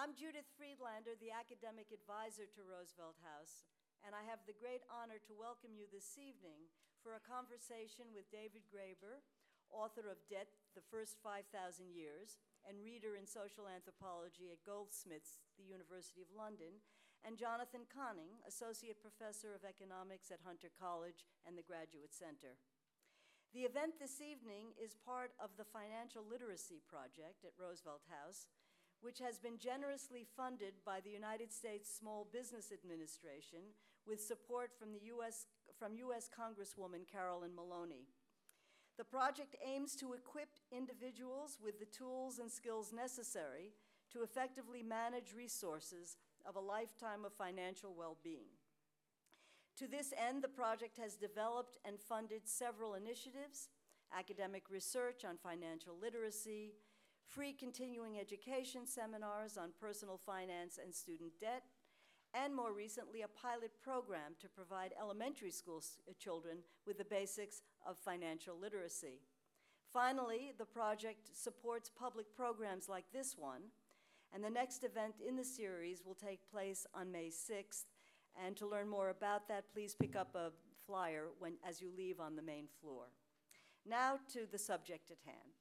I'm Judith Friedlander, the academic advisor to Roosevelt House, and I have the great honor to welcome you this evening for a conversation with David Graeber, author of Debt, the First 5,000 Years, and reader in social anthropology at Goldsmiths, the University of London, and Jonathan Conning, associate professor of economics at Hunter College and the Graduate Center. The event this evening is part of the Financial Literacy Project at Roosevelt House, which has been generously funded by the United States Small Business Administration with support from U.S. Congresswoman Carolyn Maloney. The project aims to equip individuals with the tools and skills necessary to effectively manage resources of a lifetime of financial well-being. To this end, the project has developed and funded several initiatives: academic research on financial literacy, free continuing education seminars on personal finance and student debt, and more recently, a pilot program to provide elementary school children with the basics of financial literacy. Finally, the project supports public programs like this one, and the next event in the series will take place on May 6th. And to learn more about that, please pick up a flyer as you leave on the main floor. Now to the subject at hand.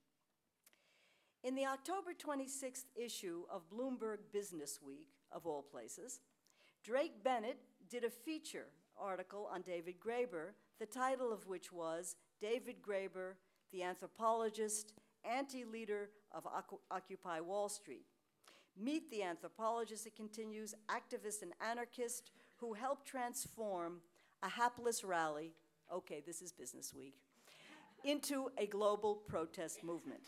In the October 26th issue of Bloomberg Business Week, of all places, Drake Bennett did a feature article on David Graeber, the title of which was David Graeber, the Anthropologist, Anti-Leader of Occupy Wall Street. Meet the anthropologist, it continues, activist and anarchist who helped transform a hapless rally, okay, this is Business Week, into a global protest movement.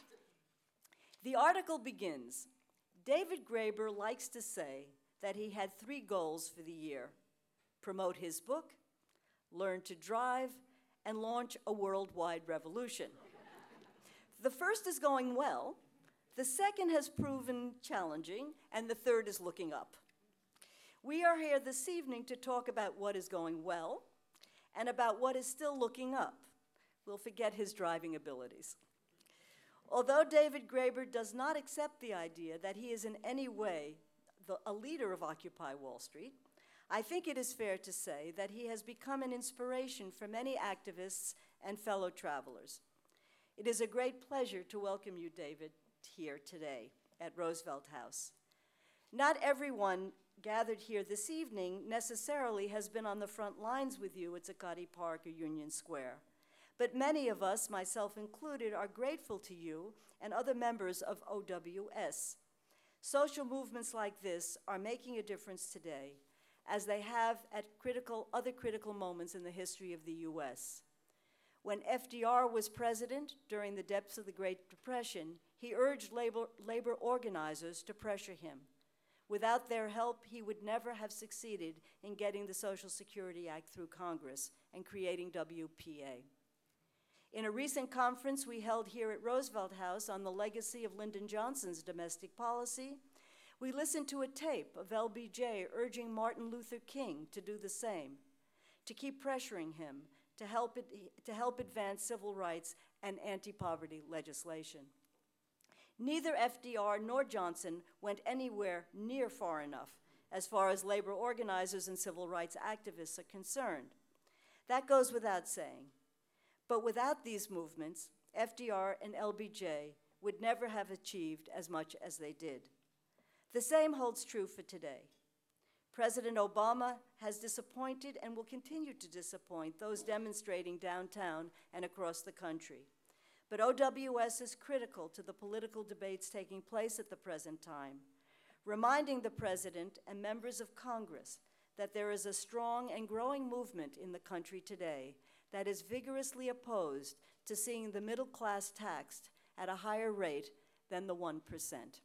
The article begins, David Graeber likes to say that he had 3 goals for the year: promote his book, learn to drive, and launch a worldwide revolution. The first is going well, the second has proven challenging, and the third is looking up. We are here this evening to talk about what is going well and about what is still looking up. We'll forget his driving abilities. Although David Graeber does not accept the idea that he is in any way a leader of Occupy Wall Street, I think it is fair to say that he has become an inspiration for many activists and fellow travelers. It is a great pleasure to welcome you, David, here today at Roosevelt House. Not everyone gathered here this evening necessarily has been on the front lines with you at Zuccotti Park or Union Square. But many of us, myself included, are grateful to you and other members of OWS. Social movements like this are making a difference today, as they have at other critical moments in the history of the US. When FDR was president during the depths of the Great Depression, he urged labor organizers to pressure him. Without their help, he would never have succeeded in getting the Social Security Act through Congress and creating WPA. In a recent conference we held here at Roosevelt House on the legacy of Lyndon Johnson's domestic policy, we listened to a tape of LBJ urging Martin Luther King to do the same, to keep pressuring him to help advance civil rights and anti-poverty legislation. Neither FDR nor Johnson went anywhere near far enough as far as labor organizers and civil rights activists are concerned. That goes without saying. But without these movements, FDR and LBJ would never have achieved as much as they did. The same holds true for today. President Obama has disappointed and will continue to disappoint those demonstrating downtown and across the country. But OWS is critical to the political debates taking place at the present time, reminding the president and members of Congress that there is a strong and growing movement in the country today that is vigorously opposed to seeing the middle class taxed at a higher rate than the 1%.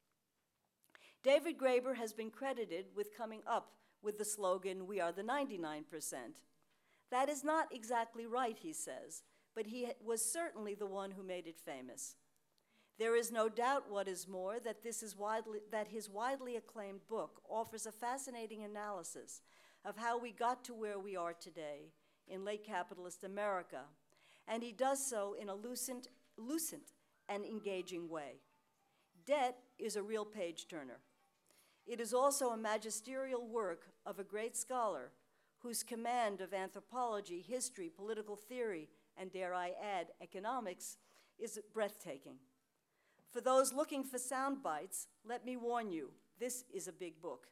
David Graeber has been credited with coming up with the slogan, "We are the 99%. That is not exactly right, he says, but he was certainly the one who made it famous. There is no doubt, what is more, that his widely acclaimed book offers a fascinating analysis of how we got to where we are today in late capitalist America, and he does so in a lucent and engaging way. Debt is a real page-turner. It is also a magisterial work of a great scholar whose command of anthropology, history, political theory, and dare I add, economics, is breathtaking. For those looking for sound bites, let me warn you, this is a big book,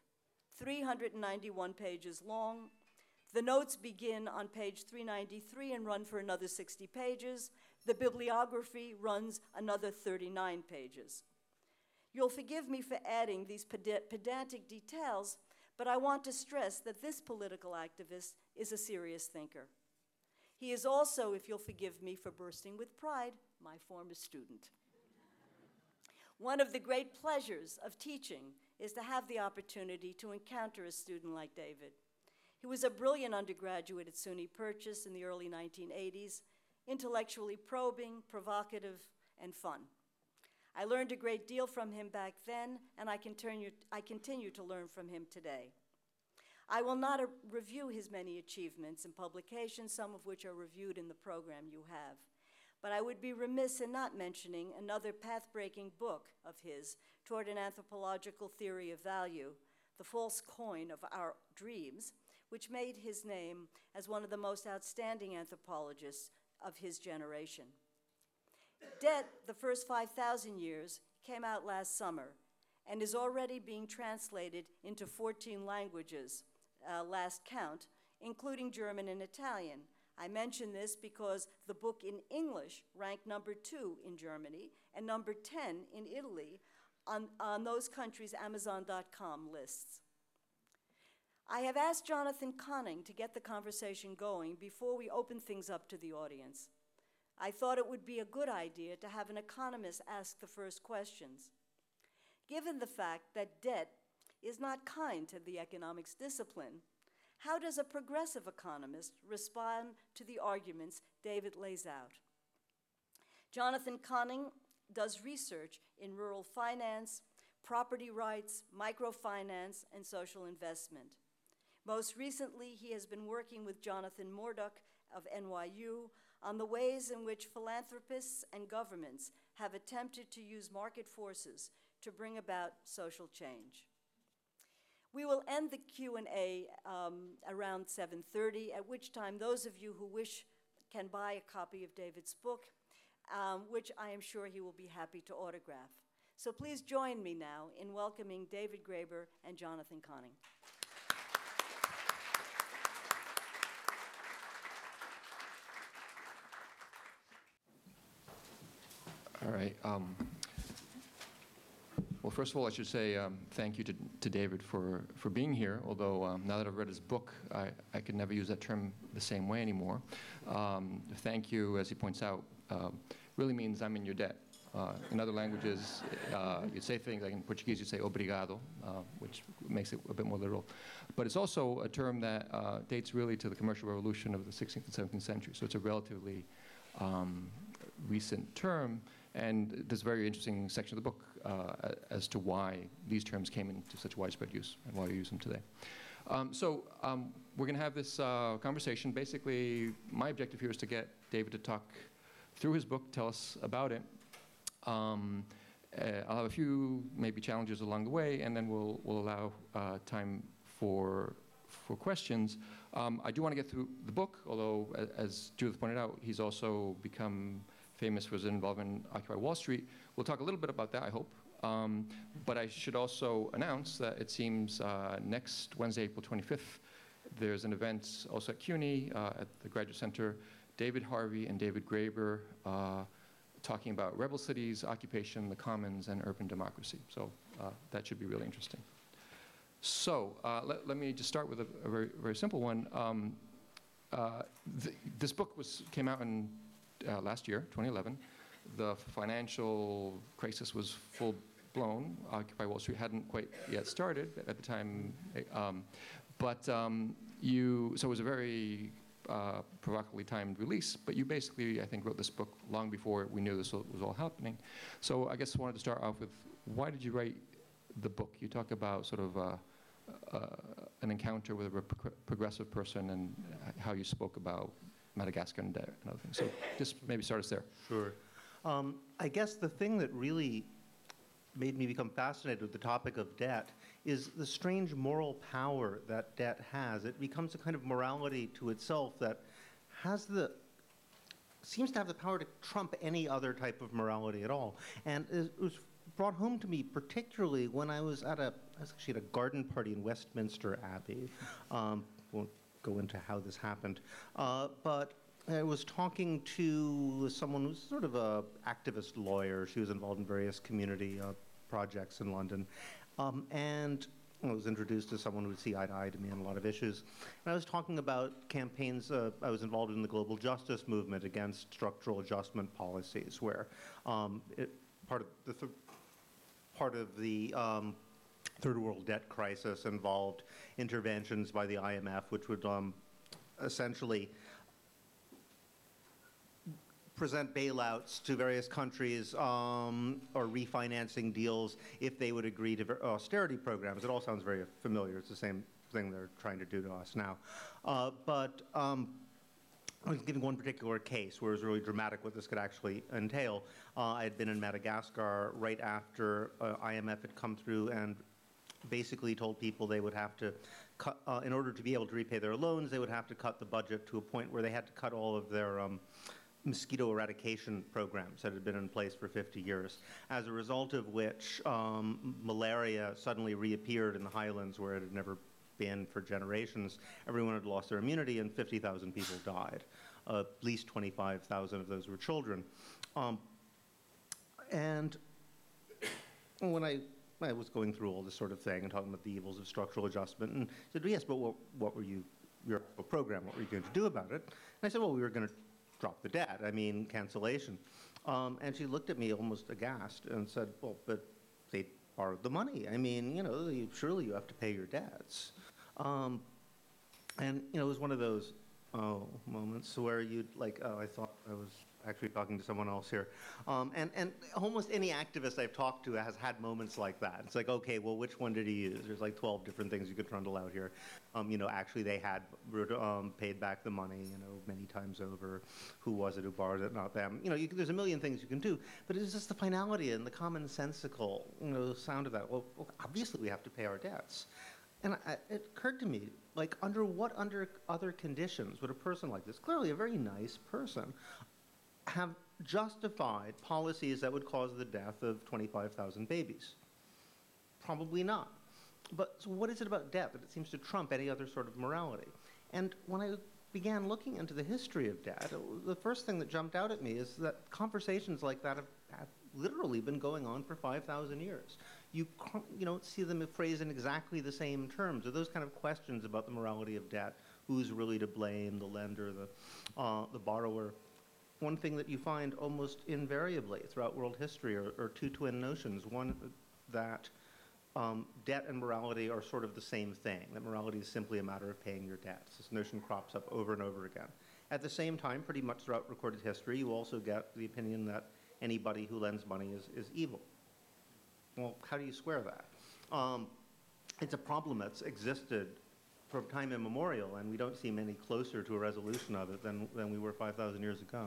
391 pages long. The notes begin on page 393 and run for another 60 pages. The bibliography runs another 39 pages. You'll forgive me for adding these pedantic details, but I want to stress that this political activist is a serious thinker. He is also, if you'll forgive me for bursting with pride, my former student. One of the great pleasures of teaching is to have the opportunity to encounter a student like David. He was a brilliant undergraduate at SUNY Purchase in the early 1980s, intellectually probing, provocative, and fun. I learned a great deal from him back then, and I continue to learn from him today. I will not review his many achievements and publications, some of which are reviewed in the program you have, but I would be remiss in not mentioning another path-breaking book of his, Toward an Anthropological Theory of Value, The False Coin of Our Dreams, which made his name as one of the most outstanding anthropologists of his generation. Debt, the First 5,000 Years, came out last summer and is already being translated into 14 languages, last count, including German and Italian. I mention this because the book in English ranked number 2 in Germany and number 10 in Italy on those countries' Amazon.com lists. I have asked Jonathan Conning to get the conversation going before we open things up to the audience. I thought it would be a good idea to have an economist ask the first questions. Given the fact that debt is not kind to the economics discipline, how does a progressive economist respond to the arguments David lays out? Jonathan Conning does research in rural finance, property rights, microfinance, and social investment. Most recently, he has been working with Jonathan Murdoch of NYU on the ways in which philanthropists and governments have attempted to use market forces to bring about social change. We will end the Q&A around 7:30, at which time those of you who wish can buy a copy of David's book, which I am sure he will be happy to autograph. So please join me now in welcoming David Graeber and Jonathan Conning. All right. Well, first of all, I should say thank you to David for being here, although now that I've read his book, I could never use that term the same way anymore. Thank you, as he points out, really means I'm in your debt. In other languages, you'd say things like in Portuguese, you'd say obrigado, which makes it a bit more literal. But it's also a term that dates really to the commercial revolution of the 16th and 17th century, so it's a relatively recent term. And there's a very interesting section of the book as to why these terms came into such widespread use and why we use them today. We're going to have this conversation. Basically, my objective here is to get David to talk through his book, tell us about it. I'll have a few maybe challenges along the way, and then we'll allow time for questions. I do want to get through the book, although, as Judith pointed out, he's also become famous for his involvement in Occupy Wall Street. We'll talk a little bit about that, I hope. But I should also announce that it seems next Wednesday, April 25th, there's an event also at CUNY at the Graduate Center, David Harvey and David Graeber talking about rebel cities, occupation, the commons, and urban democracy. So that should be really interesting. So let me just start with a very, very simple one. This book came out in last year, 2011. The financial crisis was full-blown. Occupy Wall Street hadn't quite yet started at the time. So it was a very provocatively timed release, but you basically, I think, wrote this book long before we knew this was all happening. So I guess I wanted to start off with, why did you write the book? You talk about sort of an encounter with a progressive person and how you spoke about Madagascar and other things. So just maybe start us there. Sure. I guess the thing that really made me become fascinated with the topic of debt is the strange moral power that debt has. It becomes a kind of morality to itself that seems to have the power to trump any other type of morality at all. And it was brought home to me particularly when I was actually at a garden party in Westminster Abbey. Won't go into how this happened, but I was talking to someone who's sort of a activist lawyer. She was involved in various community projects in London. And I was introduced to someone who would see eye to eye to me on a lot of issues. And I was talking about campaigns. I was involved in the global justice movement against structural adjustment policies, where part of the third world debt crisis involved interventions by the IMF, which would essentially present bailouts to various countries or refinancing deals if they would agree to austerity programs. It all sounds very familiar. It's the same thing they're trying to do to us now. But I was giving one particular case where it was really dramatic what this could actually entail. I had been in Madagascar right after IMF had come through and basically told people they would have to cut, in order to be able to repay their loans, they would have to cut the budget to a point where they had to cut all of their mosquito eradication programs that had been in place for 50 years, as a result of which malaria suddenly reappeared in the highlands where it had never been for generations. Everyone had lost their immunity and 50,000 people died. At least 25,000 of those were children. And when I was going through all this sort of thing and talking about the evils of structural adjustment, and said, yes, but what were your program, what were you going to do about it? And I said, well, we were going to drop the debt, cancellation. And she looked at me almost aghast and said, well, but they borrowed the money. Surely you have to pay your debts. And, it was one of those moments where you'd I thought I was actually talking to someone else here. And almost any activist I've talked to has had moments like that. It's like, okay, well, which one did he use? There's like 12 different things you could trundle out here. Actually they had paid back the money, many times over. Who was it who borrowed it? Not them. There's a million things you can do, but it's just the finality and the commonsensical, sound of that. Well, obviously we have to pay our debts. And it occurred to me, under what other conditions would a person like this, clearly a very nice person, have justified policies that would cause the death of 25,000 babies? Probably not. But so what is it about debt that it seems to trump any other sort of morality? And when I began looking into the history of debt, the first thing that jumped out at me is that conversations like that have literally been going on for 5,000 years. You don't see them phrased in exactly the same terms, or those kind of questions about the morality of debt, who's really to blame, the lender, the borrower. One thing that you find almost invariably throughout world history are two twin notions. One, that debt and morality are sort of the same thing, that morality is simply a matter of paying your debts. This notion crops up over and over again. At the same time, pretty much throughout recorded history, you also get the opinion that anybody who lends money is evil. Well, how do you square that? It's a problem that's existed from time immemorial, and we don't seem any closer to a resolution of it than we were 5,000 years ago.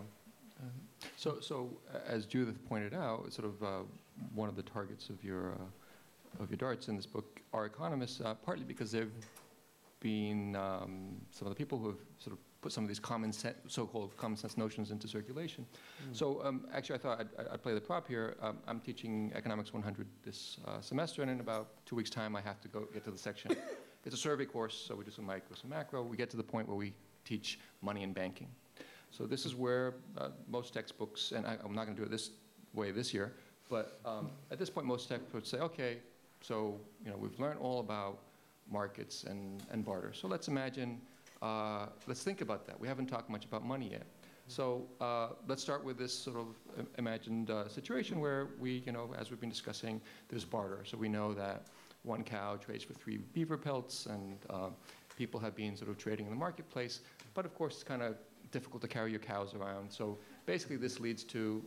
So as Judith pointed out, sort of one of the targets of your darts in this book are economists, partly because they've been some of the people who have sort of put some of these so-called common sense notions into circulation. So actually I thought I'd play the prop here. I'm teaching Economics 100 this semester, and in about 2 weeks' time I have to get to the section. It's a survey course, so we do some micro, some macro. We get to the point where we teach money and banking. So this is where most textbooks, and I'm not going to do it this way this year, but at this point most textbooks say, okay, so we've learned all about markets and barter. So let's imagine, let's think about that. We haven't talked much about money yet. So let's start with this sort of imagined situation where we, as we've been discussing, there's barter. So we know that one cow trades for 3 beaver pelts, and people have been sort of trading in the marketplace. But of course, it's kind of difficult to carry your cows around. So basically, this leads to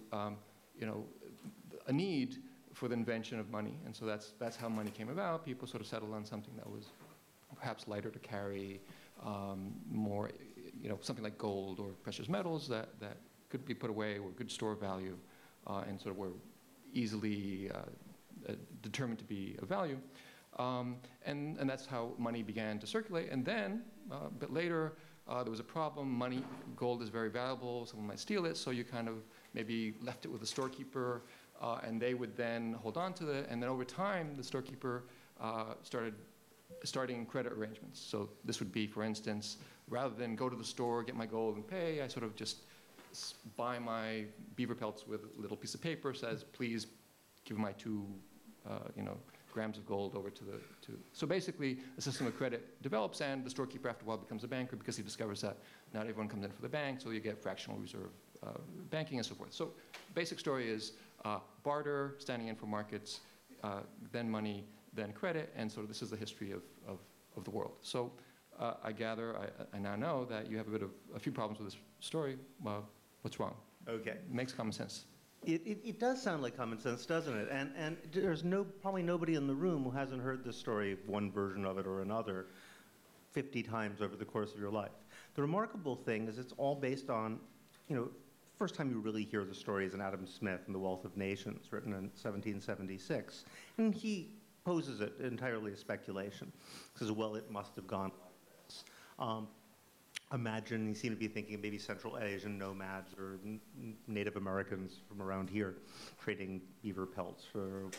a need for the invention of money, and so that's how money came about. People sort of settled on something that was perhaps lighter to carry, more, something like gold or precious metals that could be put away or good store value, and sort of were easily determined to be of value. And that's how money began to circulate. And then, a bit later, there was a problem. Gold is very valuable. Someone might steal it, so you kind of maybe left it with the storekeeper, and they would then hold on to it. And then over time, the storekeeper starting credit arrangements. So this would be, for instance, rather than go to the store, get my gold and pay, I sort of just buy my beaver pelts with a little piece of paper, says, please give my 2 grams of gold over to the. So basically, a system of credit develops, and the storekeeper after a while becomes a banker because he discovers that not everyone comes in for the bank, so you get fractional reserve banking and so forth. So basic story is barter, standing in for markets, then money, then credit, and so this is the history of the world. So I gather, I now know that you have a few problems with this story. What's wrong? Okay. It makes common sense. It does sound like common sense, doesn't it? And there's probably nobody in the room who hasn't heard the story, one version of it or another, 50 times over the course of your life. The remarkable thing is it's all based on, first time you really hear the story is in Adam Smith and The Wealth of Nations, written in 1776. And he poses it entirely as speculation. He says, well, it must have gone like this. Imagine, you seem to be thinking of maybe Central Asian nomads or Native Americans from around here trading beaver pelts for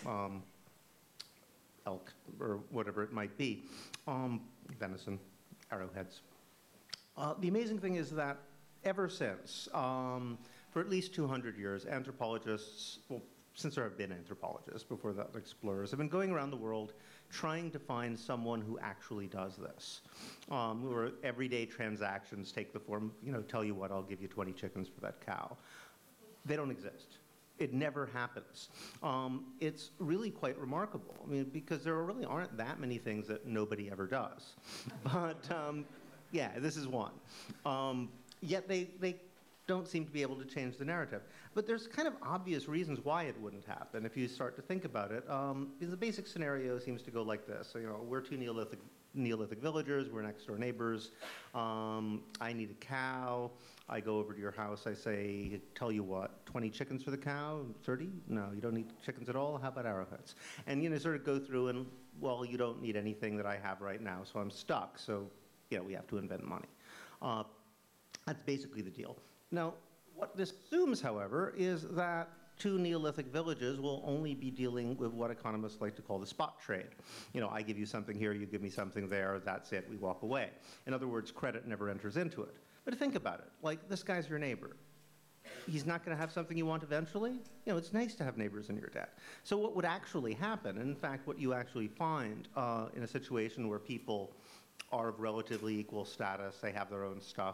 elk or whatever it might be, venison, arrowheads. The amazing thing is that ever since, for at least 200 years, anthropologists, well, since there have been anthropologists, before that explorers, have been going around the world trying to find someone who actually does this. Where everyday transactions take the form, tell you what, I'll give you 20 chickens for that cow. They don't exist. It never happens. It's really quite remarkable. I mean, because there really aren't that many things that nobody ever does. But yeah, this is one. Yet they don't seem to be able to change the narrative. But there's kind of obvious reasons why it wouldn't happen if you start to think about it. Because the basic scenario seems to go like this. So, we're 2 Neolithic villagers, we're next door neighbors. I need a cow. I go over to your house, I say, tell you what, 20 chickens for the cow? 30? No, you don't need chickens at all? How about arrowheads? And sort of go through and, well, you don't need anything that I have right now, so I'm stuck. So, we have to invent money. That's basically the deal. Now, what this assumes, however, is that 2 Neolithic villages will only be dealing with what economists like to call the spot trade. I give you something here, you give me something there, that's it, we walk away. In other words, credit never enters into it. But think about it, like this guy's your neighbor. He's not going to have something you want eventually? It's nice to have neighbors in your debt. So what would actually happen, and in fact what you actually find in a situation where people are of relatively equal status, they have their own stuff,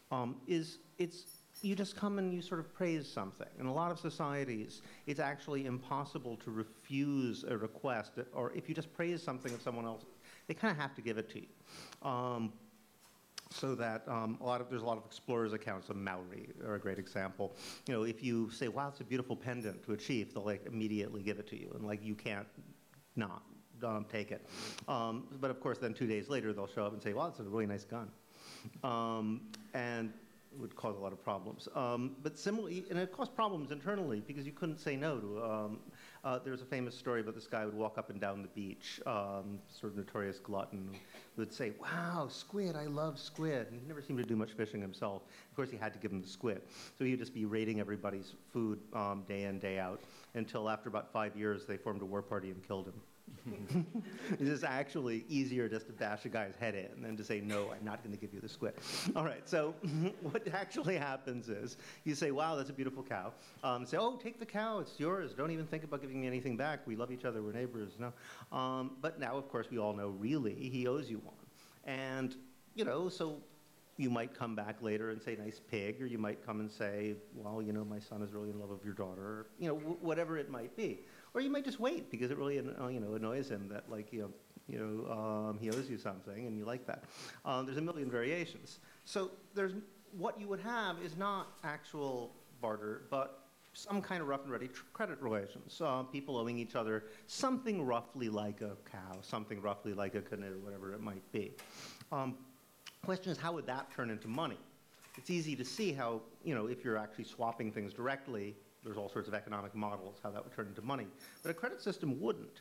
you just come and you sort of praise something. In a lot of societies, it's actually impossible to refuse a request, or if you just praise something of someone else, they kind of have to give it to you. So that there's a lot of explorers' accounts of Maori are a great example. If you say, wow, it's a beautiful pendant to a chief, they'll immediately give it to you, and you can't not take it. But of course, then 2 days later, they'll show up and say, wow, it's a really nice gun. And it would cause a lot of problems. But similarly, and it caused problems internally because you couldn't say no to. There's a famous story about this guy who would walk up and down the beach, sort of notorious glutton, who would say, wow, squid, I love squid. And he never seemed to do much fishing himself. Of course, he had to give him the squid. So he'd just be raiding everybody's food day in, day out, until after about 5 years, they formed a war party and killed him. It's just actually easier just to bash a guy's head in than to say, no, I'm not going to give you the squid. All right, so what actually happens is you say, wow, that's a beautiful cow. Say, oh, take the cow, it's yours. Don't even think about giving me anything back. We love each other, we're neighbors. No. But now, of course, we all know really he owes you one. And, so you might come back later and say, nice pig, or you might come and say, well, my son is really in love with your daughter, or, whatever it might be. Or you might just wait because it really, annoys him that, he owes you something and you like that. There's a million variations. So what you would have is not actual barter, but some kind of rough and ready credit relations. People owing each other something roughly like a cow, something roughly like a canoe, whatever it might be. Question is, how would that turn into money? It's easy to see how, if you're actually swapping things directly, there's all sorts of economic models how that would turn into money. But a credit system wouldn't.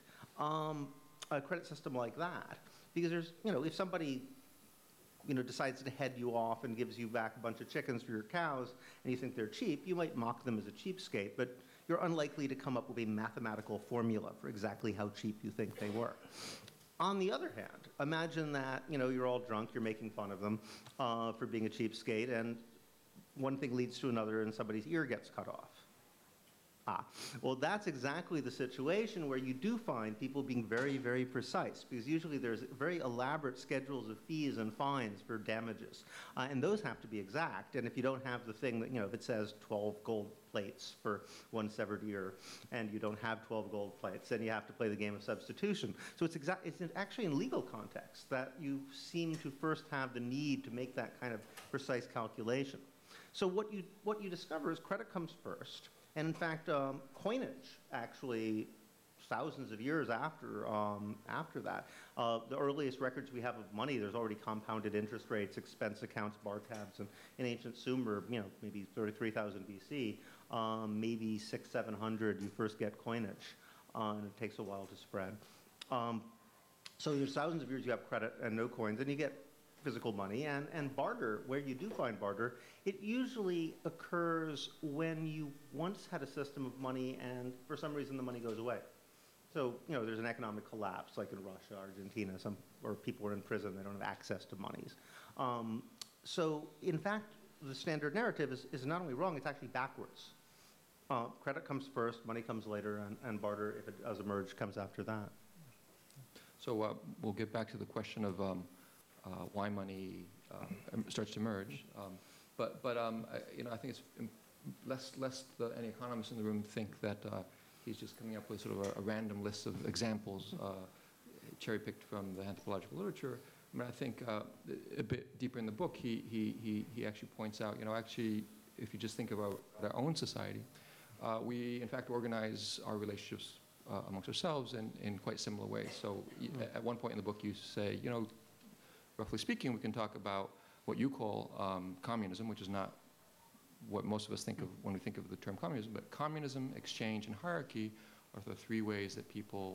A credit system like that, because there's, if somebody decides to head you off and gives you back a bunch of chickens for your cows and you think they're cheap, you might mock them as a cheapskate, but you're unlikely to come up with a mathematical formula for exactly how cheap you think they were. On the other hand, imagine that, you're all drunk, you're making fun of them for being a cheapskate, and one thing leads to another and somebody's ear gets cut off. Well, that's exactly the situation where you do find people being very, very precise, because usually there's very elaborate schedules of fees and fines for damages, and those have to be exact. And if you don't have the thing that, if it says 12 gold plates for one severed ear, and you don't have 12 gold plates, then you have to play the game of substitution. So it's actually in legal context that you seem to first have the need to make that kind of precise calculation. So what you discover is credit comes first. And in fact, coinage actually, thousands of years after that, the earliest records we have of money, there's already compounded interest rates, expense accounts, bar tabs, and in ancient Sumer, maybe 33,000 BC, maybe 600-700, you first get coinage, and it takes a while to spread. So there's thousands of years you have credit and no coins, and you get physical money, and barter, where you do find barter, it usually occurs when you once had a system of money and for some reason the money goes away. So, there's an economic collapse like in Russia, Argentina, or people are in prison, they don't have access to monies. So, in fact, the standard narrative is not only wrong, it's actually backwards. Credit comes first, money comes later, and barter, if it does emerge, comes after that. So we'll get back to the question of why money starts to emerge. But I think it's less any economists in the room think that he's just coming up with sort of a random list of examples cherry-picked from the anthropological literature. I mean, I think a bit deeper in the book, he actually points out, actually, if you just think about our own society, we, in fact, organize our relationships amongst ourselves in quite similar ways. So at one point in the book, you say, roughly speaking, we can talk about what you call communism, which is not what most of us think of when we think of the term communism, but communism, exchange, and hierarchy are the three ways that people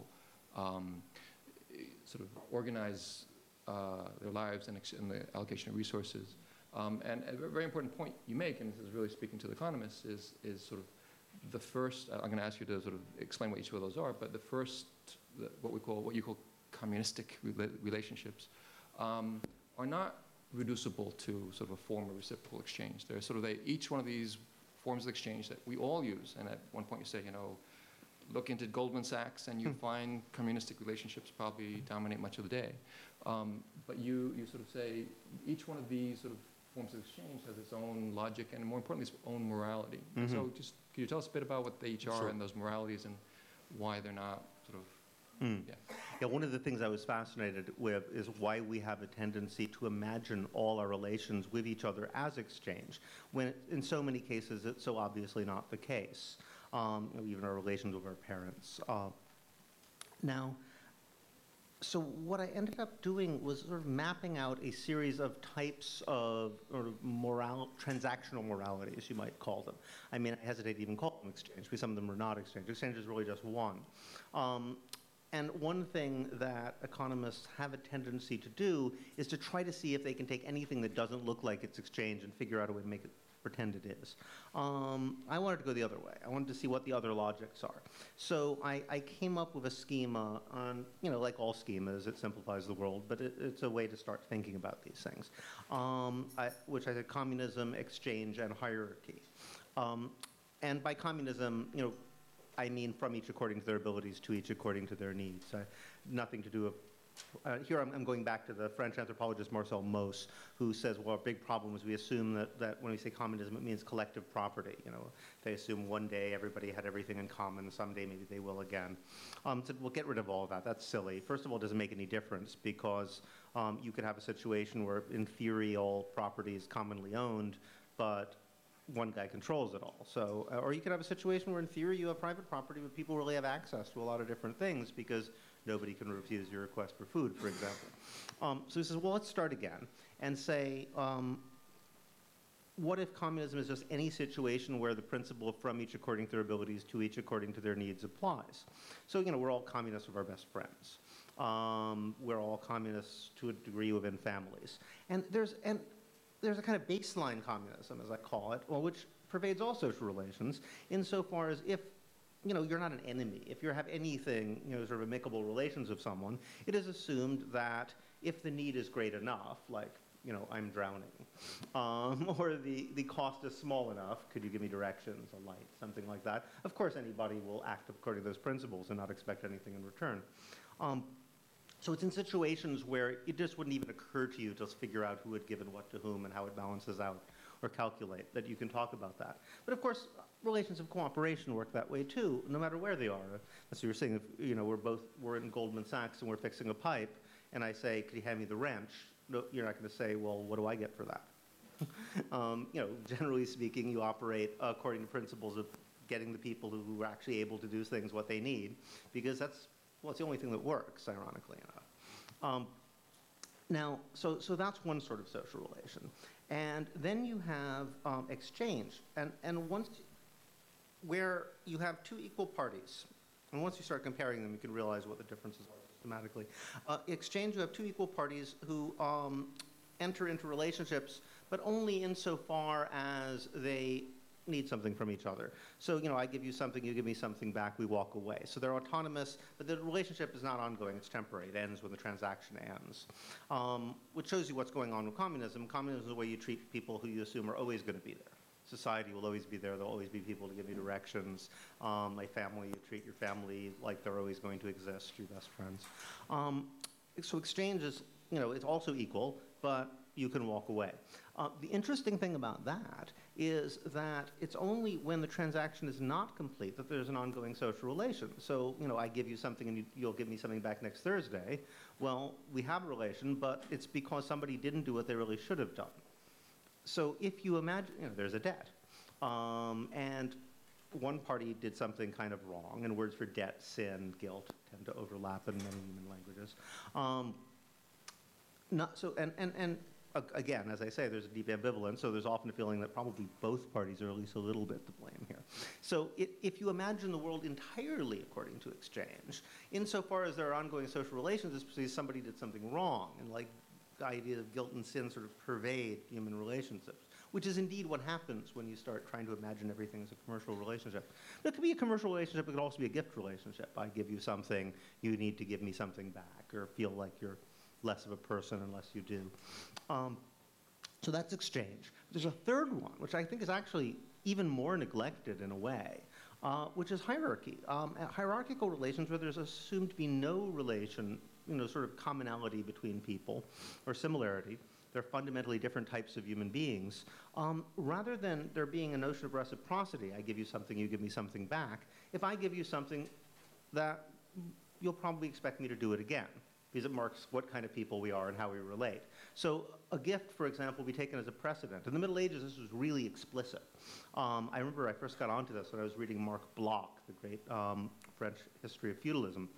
sort of organize their lives and the allocation of resources. And a very important point you make, and this is really speaking to the economists, is sort of the first, I'm going to ask you to sort of explain what each of those are, but the first, what you call communistic relationships, are not reducible to sort of a form of reciprocal exchange. They're sort of each one of these forms of exchange that we all use. And at one point you say, look into Goldman Sachs and you find communistic relationships probably dominate much of the day. But you sort of say each one of these sort of forms of exchange has its own logic and more importantly, its own morality. Mm-hmm. So just, can you tell us a bit about what they each are Sure. and those moralities and why they're not sort of Yeah, one of the things I was fascinated with is why we have a tendency to imagine all our relations with each other as exchange, when in so many cases it's so obviously not the case, even our relations with our parents. So what I ended up doing was sort of mapping out a series of types of sort of transactional moralities, you might call them. I mean, I hesitate to even call them exchange, because some of them are not exchange. Exchange is really just one. And one thing that economists have a tendency to do is to try to see if they can take anything that doesn't look like it's exchange and figure out a way to make it pretend it is. I wanted to go the other way. I wanted to see what the other logics are. So I came up with a schema on, like all schemas, it simplifies the world, but it's a way to start thinking about these things, which I said communism, exchange, and hierarchy. And by communism, I mean from each according to their abilities to each according to their needs. Nothing to do with, here I'm going back to the French anthropologist Marcel Mauss, who says, well, a big problem is we assume that when we say communism, it means collective property. They assume one day everybody had everything in common, someday maybe they will again. So we'll get rid of all of that. That's silly. First of all, it doesn't make any difference because you could have a situation where, in theory, all property is commonly owned, but one guy controls it all. So, or you could have a situation where in theory you have private property, but people really have access to a lot of different things because nobody can refuse your request for food, for example. So he says, well, let's start again and say, what if communism is just any situation where the principle from each according to their abilities to each according to their needs applies? So, we're all communists with our best friends. We're all communists to a degree within families. And there's a kind of baseline communism, as I call it, which pervades all social relations, insofar as if you're not an enemy. If you have anything, sort of amicable relations with someone, it is assumed that if the need is great enough, like, I'm drowning, or the cost is small enough, could you give me directions, a light, something like that, of course anybody will act according to those principles and not expect anything in return. So it's in situations where it just wouldn't even occur to you to figure out who had given what to whom and how it balances out or calculate that you can talk about that. But of course, relations of cooperation work that way too, no matter where they are. As you were saying, if we're in Goldman Sachs and we're fixing a pipe, and I say, could you hand me the wrench? No, you're not going to say, well, what do I get for that? Generally speaking, you operate according to principles of getting the people who are actually able to do things what they need, because it's the only thing that works, ironically enough. Now, so that's one sort of social relation. And then you have exchange, and where you have two equal parties, and once you start comparing them, you can realize what the differences are systematically. Exchange, you have two equal parties who enter into relationships, but only insofar as they need something from each other. So, I give you something, you give me something back, we walk away. So they're autonomous, but the relationship is not ongoing, it's temporary. It ends when the transaction ends. Which shows you what's going on with communism. Communism is the way you treat people who you assume are always going to be there. Society will always be there, there'll always be people to give you directions. My family, you treat your family like they're always going to exist, your best friends. So exchange is, it's also equal, but you can walk away. The interesting thing about that is that it's only when the transaction is not complete that there's an ongoing social relation. So, I give you something and you'll give me something back next Thursday. Well, we have a relation, but it's because somebody didn't do what they really should have done. So if you imagine, there's a debt, and one party did something kind of wrong, and words for debt, sin, guilt tend to overlap in many human languages. Again, as I say, there's a deep ambivalence, so there's often a feeling that probably both parties are at least a little bit to blame here. So if you imagine the world entirely according to exchange, insofar as there are ongoing social relations, it's because somebody did something wrong, and like the idea of guilt and sin sort of pervade human relationships, which is indeed what happens when you start trying to imagine everything as a commercial relationship. But it could be a commercial relationship, it could also be a gift relationship. I give you something, you need to give me something back, or feel like you're less of a person unless you do. So that's exchange. There's a third one, which I think is actually even more neglected in a way, which is hierarchy. Hierarchical relations where there's assumed to be no relation, sort of commonality between people, or similarity. They're fundamentally different types of human beings. Rather than there being a notion of reciprocity, I give you something, you give me something back. If I give you something, that you'll probably expect me to do it again, because it marks what kind of people we are and how we relate. So a gift, for example, will be taken as a precedent. In the Middle Ages, this was really explicit. I remember I first got onto this when I was reading Marc Bloch, the great French history of feudalism,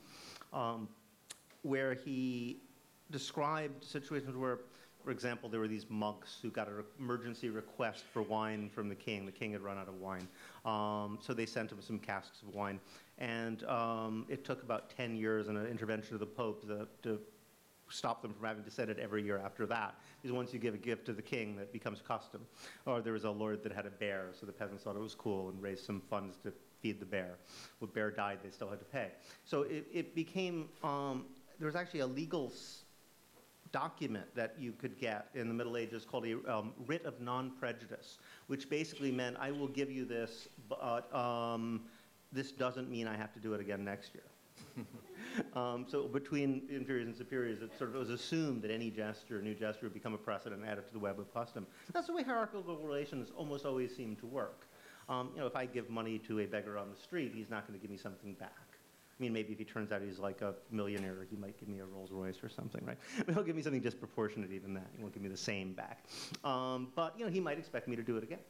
where he described situations where, for example, there were these monks who got an emergency request for wine from the king. The king had run out of wine. So they sent him some casks of wine. And it took about 10 years and an intervention of the Pope to stop them from having to send it every year after that. Because once you give a gift to the king, that becomes custom. Or there was a lord that had a bear, so the peasants thought it was cool and raised some funds to feed the bear. When the bear died, they still had to pay. So it became, there was actually a legal document that you could get in the Middle Ages called a writ of non-prejudice, which basically meant I will give you this, but this doesn't mean I have to do it again next year. So between inferiors and superiors, it sort of was assumed that any gesture, new gesture, would become a precedent and added to the web of custom. That's the way hierarchical relations almost always seem to work. If I give money to a beggar on the street, he's not going to give me something back. I mean, maybe if he turns out he's like a millionaire, he might give me a Rolls Royce or something, right? But he'll give me something disproportionate even that. He won't give me the same back. But, he might expect me to do it again.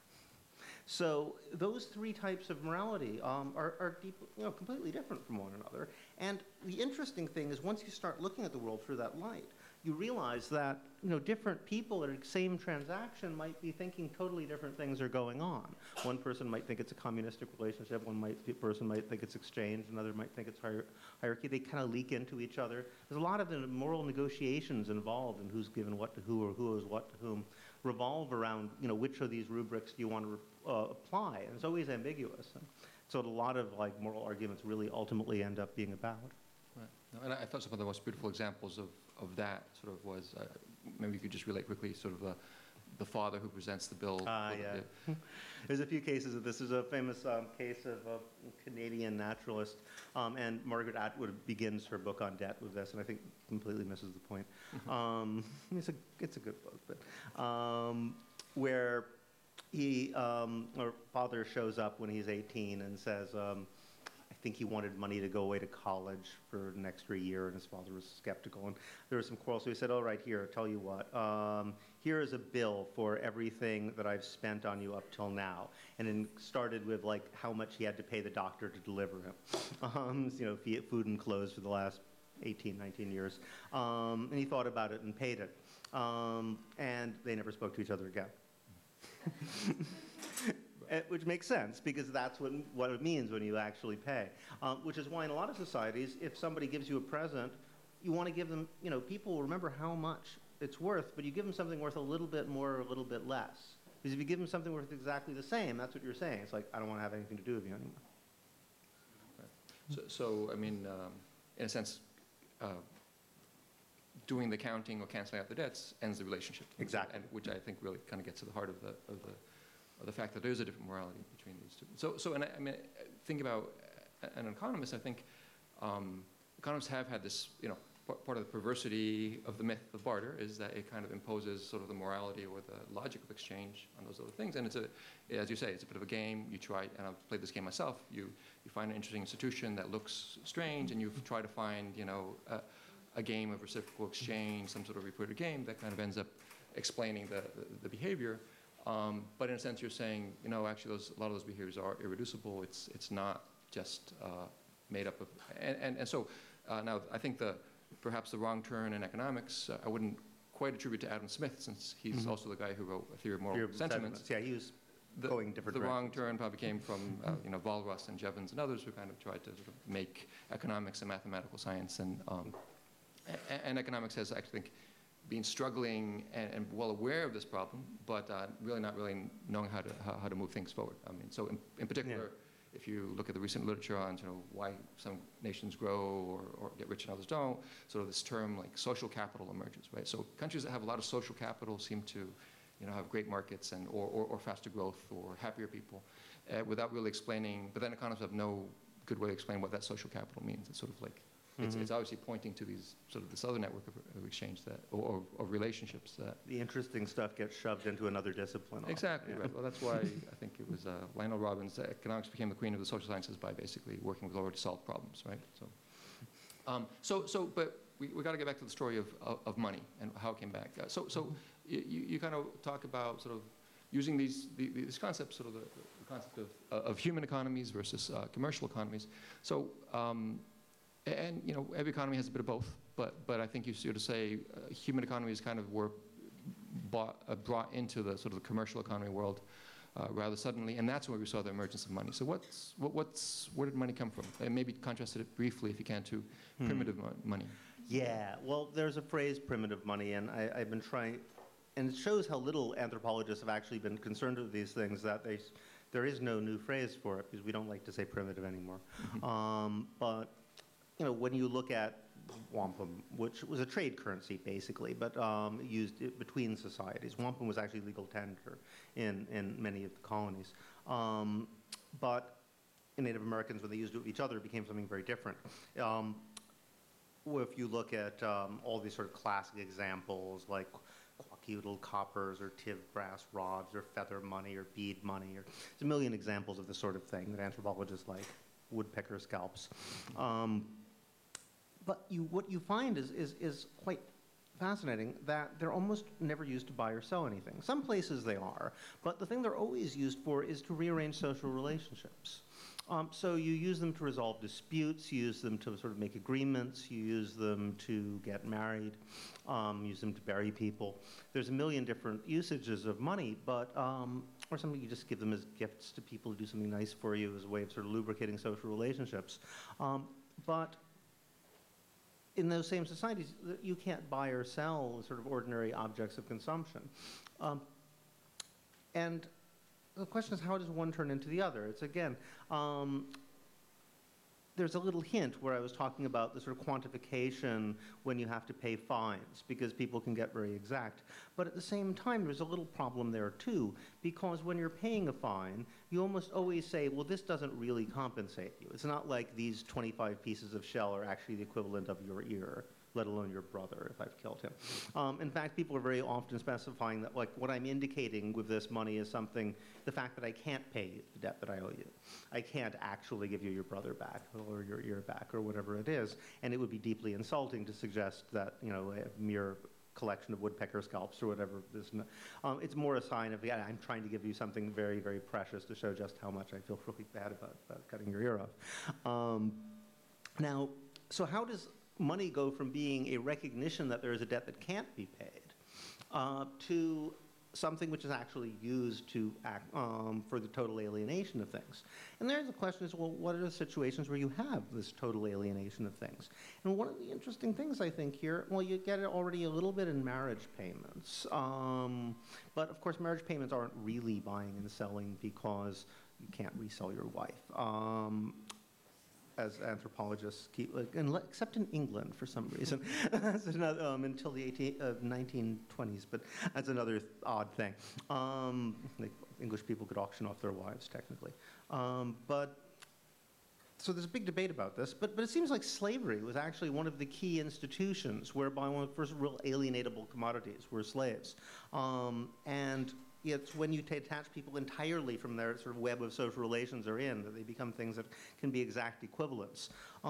So those three types of morality are deep, completely different from one another. And the interesting thing is once you start looking at the world through that light, you realize that, different people at a same transaction might be thinking totally different things are going on. One person might think it's a communistic relationship, person might think it's exchange, another might think it's hierarchy. They kind of leak into each other. There's a lot of the moral negotiations involved in who's given what to who or who owes what to whom, revolve around, which of these rubrics do you want to apply, and it's always ambiguous. And so a lot of moral arguments really ultimately end up being about. Right. No, and I thought some of the most beautiful examples of that sort of was, maybe you could just relate quickly, sort of the father who presents the bill. Yeah. There's a few cases of this. There's a famous case of a Canadian naturalist, and Margaret Atwood begins her book on debt with this, and I think completely misses the point. It's a good book, but where her father shows up when he's 18 and says, I think he wanted money to go away to college for an extra year, and his father was skeptical, and there was some quarrel. So he said, all right, here, I'll tell you what. Here is a bill for everything that I've spent on you up till now. And then started with how much he had to pay the doctor to deliver him. Food and clothes for the last 18, 19 years. And he thought about it and paid it. And they never spoke to each other again. Which makes sense, because that's what it means when you actually pay. Which is why in a lot of societies, if somebody gives you a present, you want to give them, people remember how much it's worth, but you give them something worth a little bit more or a little bit less. Because if you give them something worth exactly the same, that's what you're saying. It's like, I don't want to have anything to do with you anymore. Right. So I mean, in a sense, doing the counting or canceling out the debts ends the relationship. Exactly. And which I think really kind of gets to the heart of the fact that there is a different morality between these two. So and I mean, think about an economist. I think economists have had this, part of the perversity of the myth of barter is that it kind of imposes sort of the morality or the logic of exchange on those other things. And it's as you say, it's a bit of a game. You try, and I've played this game myself. You find an interesting institution that looks strange, and you try to find, a game of reciprocal exchange, some sort of repeated game that kind of ends up explaining the behavior. But in a sense, you're saying, actually, a lot of those behaviors are irreducible. It's not just made up of, and so now I think perhaps the wrong turn in economics, I wouldn't quite attribute to Adam Smith, since he's also the guy who wrote A Theory of Moral Sentiments. Yeah, he was going different The directions. wrong turn probably came from Walras and Jevons and others who kind of tried to sort of make economics a mathematical science, and economics has, I think, been struggling and well aware of this problem, but really not really knowing how to move things forward. I mean, so in particular, if you look at the recent literature on why some nations grow or get rich and others don't, sort of this term like social capital emerges, right? So countries that have a lot of social capital seem to, have great markets and or faster growth or happier people, without really explaining. But then economists have no good way to explain what that social capital means. It's sort of like it's obviously pointing to this other network of exchange or relationships that the interesting stuff gets shoved into another discipline. Exactly, right. Well, that's why I think it was Lionel Robbins, economics became the queen of the social sciences by basically working with Laura to solve problems, right? But we got to get back to the story of money and how it came back. You kind of talk about sort of using these concepts, sort of the concept of human economies versus commercial economies. So. And every economy has a bit of both, but I think you sort of say human economies kind of were brought into the sort of the commercial economy world rather suddenly, and that's where we saw the emergence of money. So where did money come from? And maybe contrast it briefly, if you can, to primitive money. Yeah, well, there's a phrase, primitive money, and I've been trying, and it shows how little anthropologists have actually been concerned with these things, that there is no new phrase for it, because we don't like to say primitive anymore. But when you look at wampum, which was a trade currency basically, but used between societies. Wampum was actually legal tender in many of the colonies. But in Native Americans, when they used it with each other, it became something very different. If you look at all these sort of classic examples, like quaquetal coppers or tiv brass rods or feather money or bead money, there's a million examples of this sort of thing that anthropologists like, woodpecker scalps. But what you find is quite fascinating, that they're almost never used to buy or sell anything. Some places they are, but the thing they're always used for is to rearrange social relationships. So you use them to resolve disputes, you use them to sort of make agreements, you use them to get married, use them to bury people. There's a million different usages of money, but, or something you just give them as gifts to people who do something nice for you as a way of sort of lubricating social relationships. But in those same societies, you can't buy or sell sort of ordinary objects of consumption. And the question is, how does one turn into the other? It's again, there's a little hint where I was talking about the sort of quantification when you have to pay fines, because people can get very exact. But at the same time, there's a little problem there too, because when you're paying a fine, you almost always say, well, this doesn't really compensate you. It's not like these 25 pieces of shell are actually the equivalent of your ear, let alone your brother, if I've killed him. In fact, people are very often specifying that, like, what I'm indicating with this money is something, the fact that I can't pay you the debt that I owe you. I can't actually give you your brother back or your ear back or whatever it is, and it would be deeply insulting to suggest that, you know, a mere collection of woodpecker scalps or whatever this. It's more a sign of, yeah, I'm trying to give you something very, very precious to show just how much I feel really bad about cutting your ear off. Now, so how does money go from being a recognition that there is a debt that can't be paid to something which is actually used to act for the total alienation of things? And there's the question is, well, what are the situations where you have this total alienation of things? And one of the interesting things I think here, well, you get it already a little bit in marriage payments. But of course, marriage payments aren't really buying and selling because you can't resell your wife. As anthropologists keep, except in England for some reason, that's another, until the 1920s, but that's another odd thing. English people could auction off their wives, technically. So there's a big debate about this, but it seems like slavery was actually one of the key institutions whereby one of the first real alienatable commodities were slaves. And it's when you detach people entirely from their sort of web of social relations they're in that they become things that can be exact equivalents.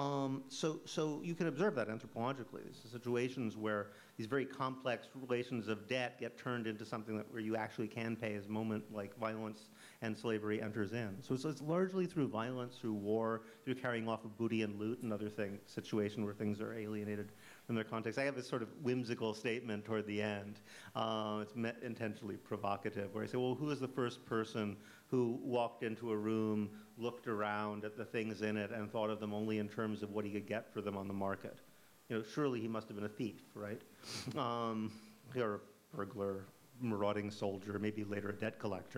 So you can observe that anthropologically. There's situations where these very complex relations of debt get turned into something that where you actually can pay as a moment like violence and slavery enters in. So it's largely through violence, through war, through carrying off of booty and loot and other things, situation where things are alienated from their context. I have this sort of whimsical statement toward the end. It's intentionally provocative, where I say, well, who is the first person who walked into a room, looked around at the things in it, and thought of them only in terms of what he could get for them on the market? You know, surely he must have been a thief, right? Or a burglar, marauding soldier, maybe later a debt collector.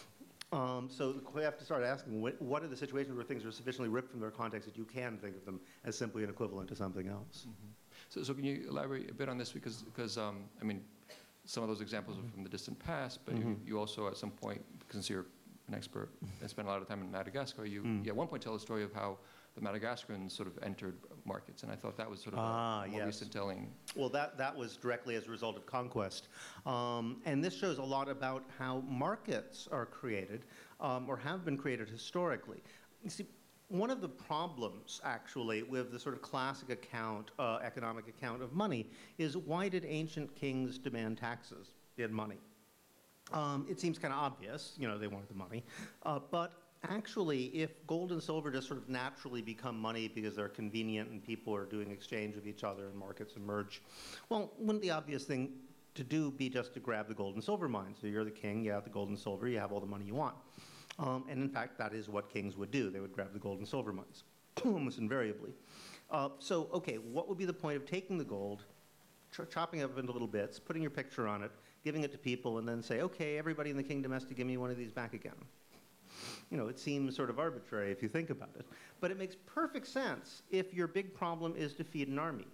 So we have to start asking, what are the situations where things are sufficiently ripped from their context that you can think of them as simply an equivalent to something else? Mm-hmm. So can you elaborate a bit on this? Because I mean, some of those examples are from the distant past, but you also at some point, since you're an expert and spent a lot of time in Madagascar, you at one point tell a story of how the Madagascarians sort of entered markets, and I thought that was sort of a more recent telling. Well, that was directly as a result of conquest. And this shows a lot about how markets are created, or have been created historically. You see, one of the problems, actually, with the sort of classic account, economic account of money is, why did ancient kings demand taxes in money? It seems kind of obvious, you know, they wanted the money. But actually, if gold and silver just sort of naturally become money because they're convenient and people are doing exchange with each other and markets emerge, well, wouldn't the obvious thing to do be just to grab the gold and silver mines? So you're the king, you have the gold and silver, you have all the money you want. And in fact, that is what kings would do. They would grab the gold and silver mines, almost invariably. So, okay, what would be the point of taking the gold, chopping it up into little bits, putting your picture on it, giving it to people, and then say, okay, everybody in the kingdom has to give me one of these back again? You know, it seems sort of arbitrary if you think about it. But it makes perfect sense if your big problem is to feed an army.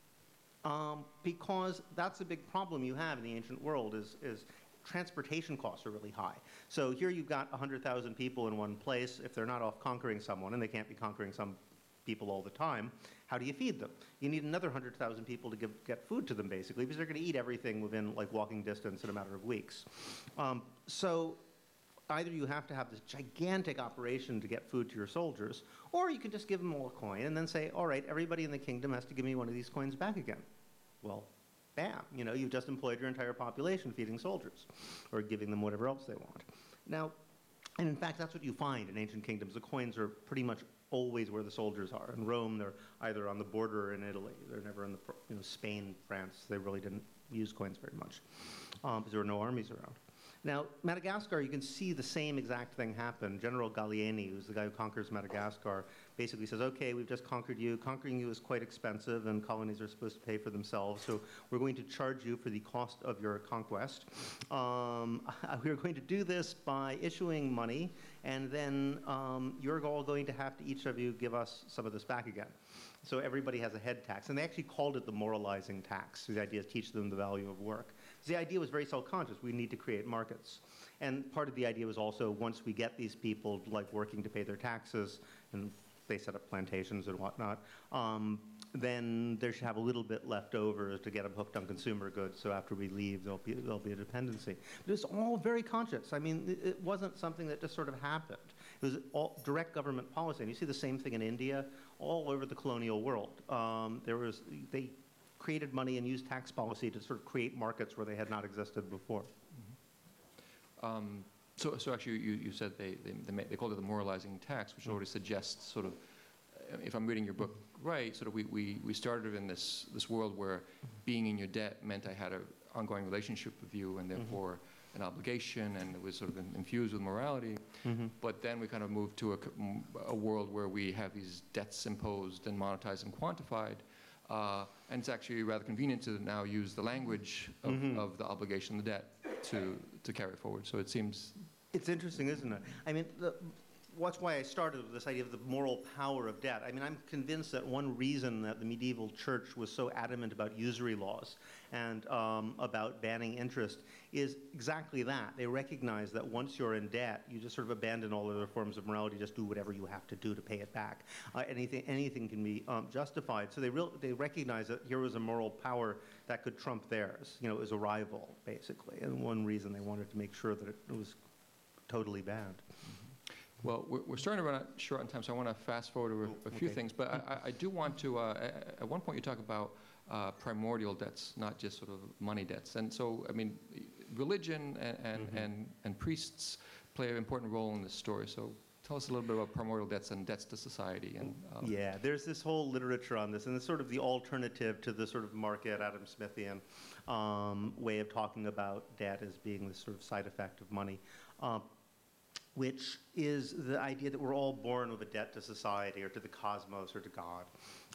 Because that's a big problem you have in the ancient world is transportation costs are really high. So here you've got 100,000 people in one place. If they're not off conquering someone, and they can't be conquering some people all the time, how do you feed them? You need another 100,000 people to get food to them, basically, because they're going to eat everything within like walking distance in a matter of weeks. So either you have to have this gigantic operation to get food to your soldiers, or you can just give them all a coin and then say, all right, everybody in the kingdom has to give me one of these coins back again. Well, bam, you know, you've just employed your entire population feeding soldiers or giving them whatever else they want. Now, And in fact, that's what you find in ancient kingdoms. The coins are pretty much always where the soldiers are. In Rome, they're either on the border or in Italy. They're never in the, Spain, France. They really didn't use coins very much because there were no armies around. Now, Madagascar, you can see the same exact thing happen. General Gallieni, who's the guy who conquers Madagascar, basically says, okay, we've just conquered you. Conquering you is quite expensive, and colonies are supposed to pay for themselves, so we're going to charge you for the cost of your conquest. We're going to do this by issuing money, and then you're all going to have to, each of you, give us some of this back again. So everybody has a head tax, and they actually called it the moralizing tax. So the idea is teach them the value of work. The idea was very self-conscious. We need to create markets. And part of the idea was also, once we get these people like working to pay their taxes, and they set up plantations and whatnot, then they should have a little bit left over to get them hooked on consumer goods. So after we leave, there'll be a dependency. But it's all very conscious. I mean, it wasn't something that just sort of happened. It was all direct government policy. And you see the same thing in India, all over the colonial world. They created money and used tax policy to sort of create markets where they had not existed before. So actually, you said they called it the moralizing tax, which already suggests sort of, if I'm reading your book right, sort of we started in this world where being in your debt meant I had an ongoing relationship with you, and therefore an obligation, and it was sort of infused with morality. But then we kind of moved to a world where we have these debts imposed and monetized and quantified. And it's actually rather convenient to now use the language of the obligation, the debt, to carry it forward. So it seems... It's interesting, isn't it? I mean, that's why I started with this idea of the moral power of debt. I mean, I'm convinced that one reason that the medieval church was so adamant about usury laws and about banning interest is exactly that. They recognize that once you're in debt, you just sort of abandon all other forms of morality, just do whatever you have to do to pay it back. Anything can be justified. So they recognize that here was a moral power that could trump theirs. You know, it was a rival, basically. And one reason they wanted to make sure that it was totally banned. Well, we're starting to run out short on time, so I want to fast forward over a few things. But I do want to, at one point you talk about primordial debts, not just sort of money debts. And so, I mean, religion and priests play an important role in this story. So tell us a little bit about primordial debts and debts to society. And yeah, there's this whole literature on this, and it's sort of the alternative to the sort of market Adam Smithian way of talking about debt as being this sort of side effect of money. Which is the idea that we're all born with a debt to society or to the cosmos or to God.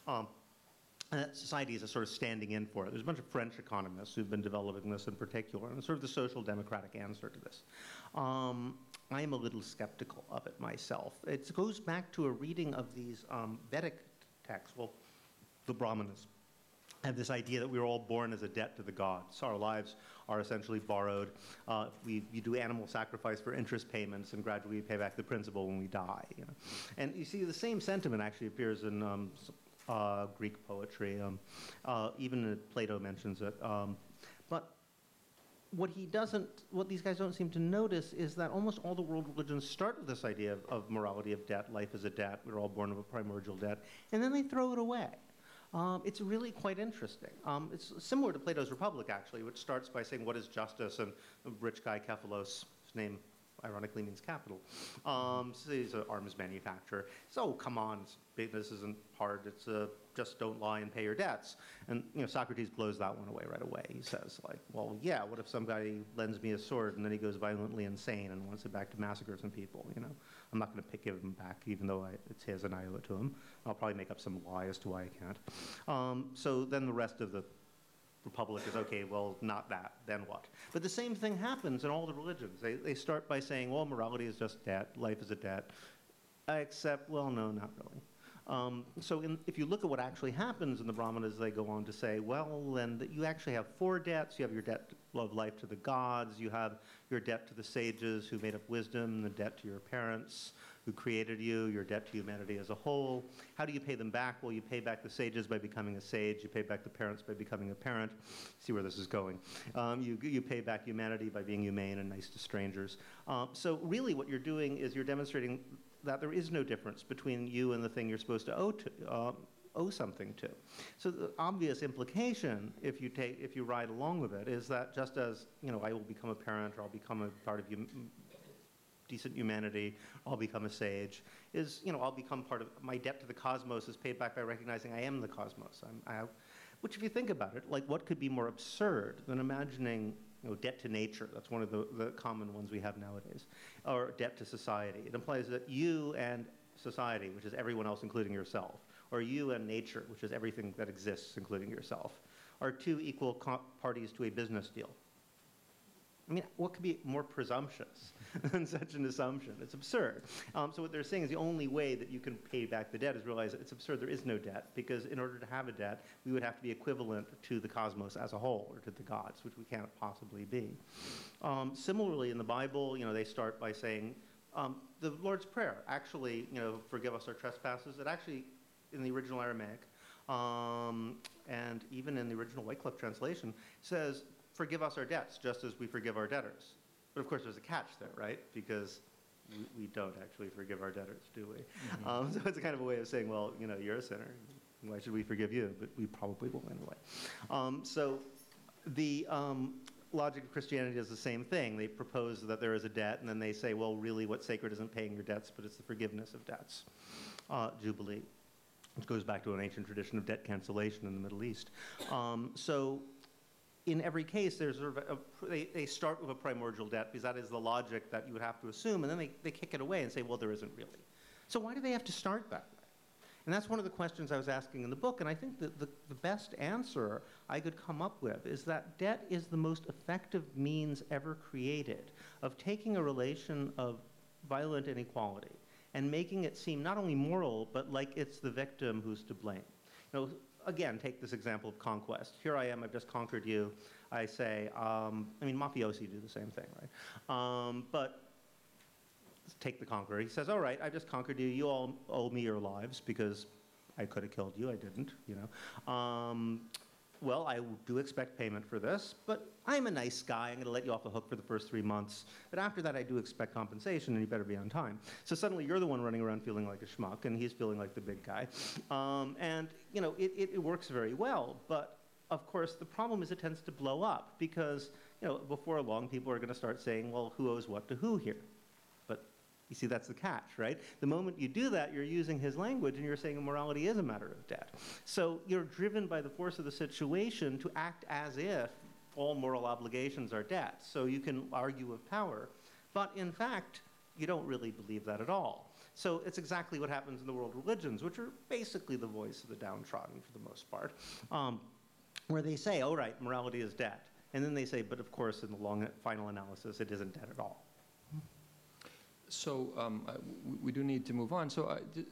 And that society is a sort of standing in for it. There's a bunch of French economists who've been developing this in particular, and it's sort of the social democratic answer to this. I am a little skeptical of it myself. It goes back to a reading of these Vedic texts, well, the Brahmanas have this idea that we were all born as a debt to the gods. Our lives are essentially borrowed. You do animal sacrifice for interest payments, and gradually you pay back the principal when we die. You know? And you see the same sentiment actually appears in Greek poetry. Even Plato mentions it. But what these guys don't seem to notice is that almost all the world religions start with this idea of morality of debt, life is a debt, we're all born of a primordial debt, and then they throw it away. It's really quite interesting. It's similar to Plato's Republic, actually, which starts by saying, what is justice? And the rich guy, Kephilos, his name ironically means capital. So he's an arms manufacturer. So come on, this isn't hard. It's just don't lie and pay your debts. And Socrates blows that one away right away. He says, like, well, yeah, what if somebody lends me a sword and then he goes violently insane and wants it back to massacre some people? I'm not going to give him back, even though it's his and I owe it to him. I'll probably make up some lie as to why I can't. So then the rest of the Republic is, okay, well, not that, then what? But the same thing happens in all the religions. They start by saying, well, morality is just debt, life is a debt, except, well, no, not really. So if you look at what actually happens in the Brahmanas, they go on to say, well, then you actually have 4 debts. You have your debt of life to the gods, you have your debt to the sages who made up wisdom, the debt to your parents who created you, your debt to humanity as a whole. How do you pay them back? Well, you pay back the sages by becoming a sage. You pay back the parents by becoming a parent. See where this is going. You pay back humanity by being humane and nice to strangers. So really what you're doing is you're demonstrating that there is no difference between you and the thing you're supposed to owe something to. So the obvious implication, if you ride along with it, is that just as I will become a parent or I'll become a part of decent humanity, I'll become a sage, is, I'll become part of, my debt to the cosmos is paid back by recognizing I am the cosmos. Which, if you think about it, like, what could be more absurd than imagining, debt to nature? That's one of the common ones we have nowadays. Or debt to society. It implies that you and society, which is everyone else including yourself, or you and nature, which is everything that exists including yourself, are two equal parties to a business deal. I mean, what could be more presumptuous than such an assumption? It's absurd. So what they're saying is the only way that you can pay back the debt is realize that it's absurd. There is no debt, because in order to have a debt, we would have to be equivalent to the cosmos as a whole, or to the gods, which we can't possibly be. Similarly, in the Bible, they start by saying, the Lord's Prayer, actually, forgive us our trespasses. It actually, in the original Aramaic, and even in the original Wycliffe translation, says, forgive us our debts, just as we forgive our debtors. But of course, there's a catch there, right? Because we don't actually forgive our debtors, do we? Mm-hmm. So it's a kind of a way of saying, well, you're a sinner. Why should we forgive you? But we probably will anyway. So the logic of Christianity does the same thing. They propose that there is a debt, and then they say, well, really what's sacred isn't paying your debts, but it's the forgiveness of debts. Jubilee, which goes back to an ancient tradition of debt cancellation in the Middle East. So in every case, there's sort of they start with a primordial debt, because that is the logic that you would have to assume, and then they kick it away and say, well, there isn't really. So why do they have to start that way? And that's one of the questions I was asking in the book, and I think that the best answer I could come up with is that debt is the most effective means ever created of taking a relation of violent inequality and making it seem not only moral, but like it's the victim who's to blame. Again, take this example of conquest. Here I am, I've just conquered you. I say, mafiosi do the same thing, right? But take the conqueror. He says, all right, I just conquered you. You all owe me your lives, because I could have killed you. I didn't, Well, I do expect payment for this, but I'm a nice guy. I'm going to let you off the hook for the first 3 months. But after that, I do expect compensation, and you better be on time. So suddenly, you're the one running around feeling like a schmuck, and he's feeling like the big guy. It works very well. But, of course, the problem is it tends to blow up, because, before long, people are going to start saying, well, who owes what to who here? You see, that's the catch, right? The moment you do that, you're using his language, and you're saying morality is a matter of debt. So you're driven by the force of the situation to act as if all moral obligations are debts. So you can argue with power. But in fact, you don't really believe that at all. So it's exactly what happens in the world religions, which are basically the voice of the downtrodden for the most part, where they say, all right, morality is debt. And then they say, but of course, in the final analysis, it isn't debt at all. So we do need to move on. So,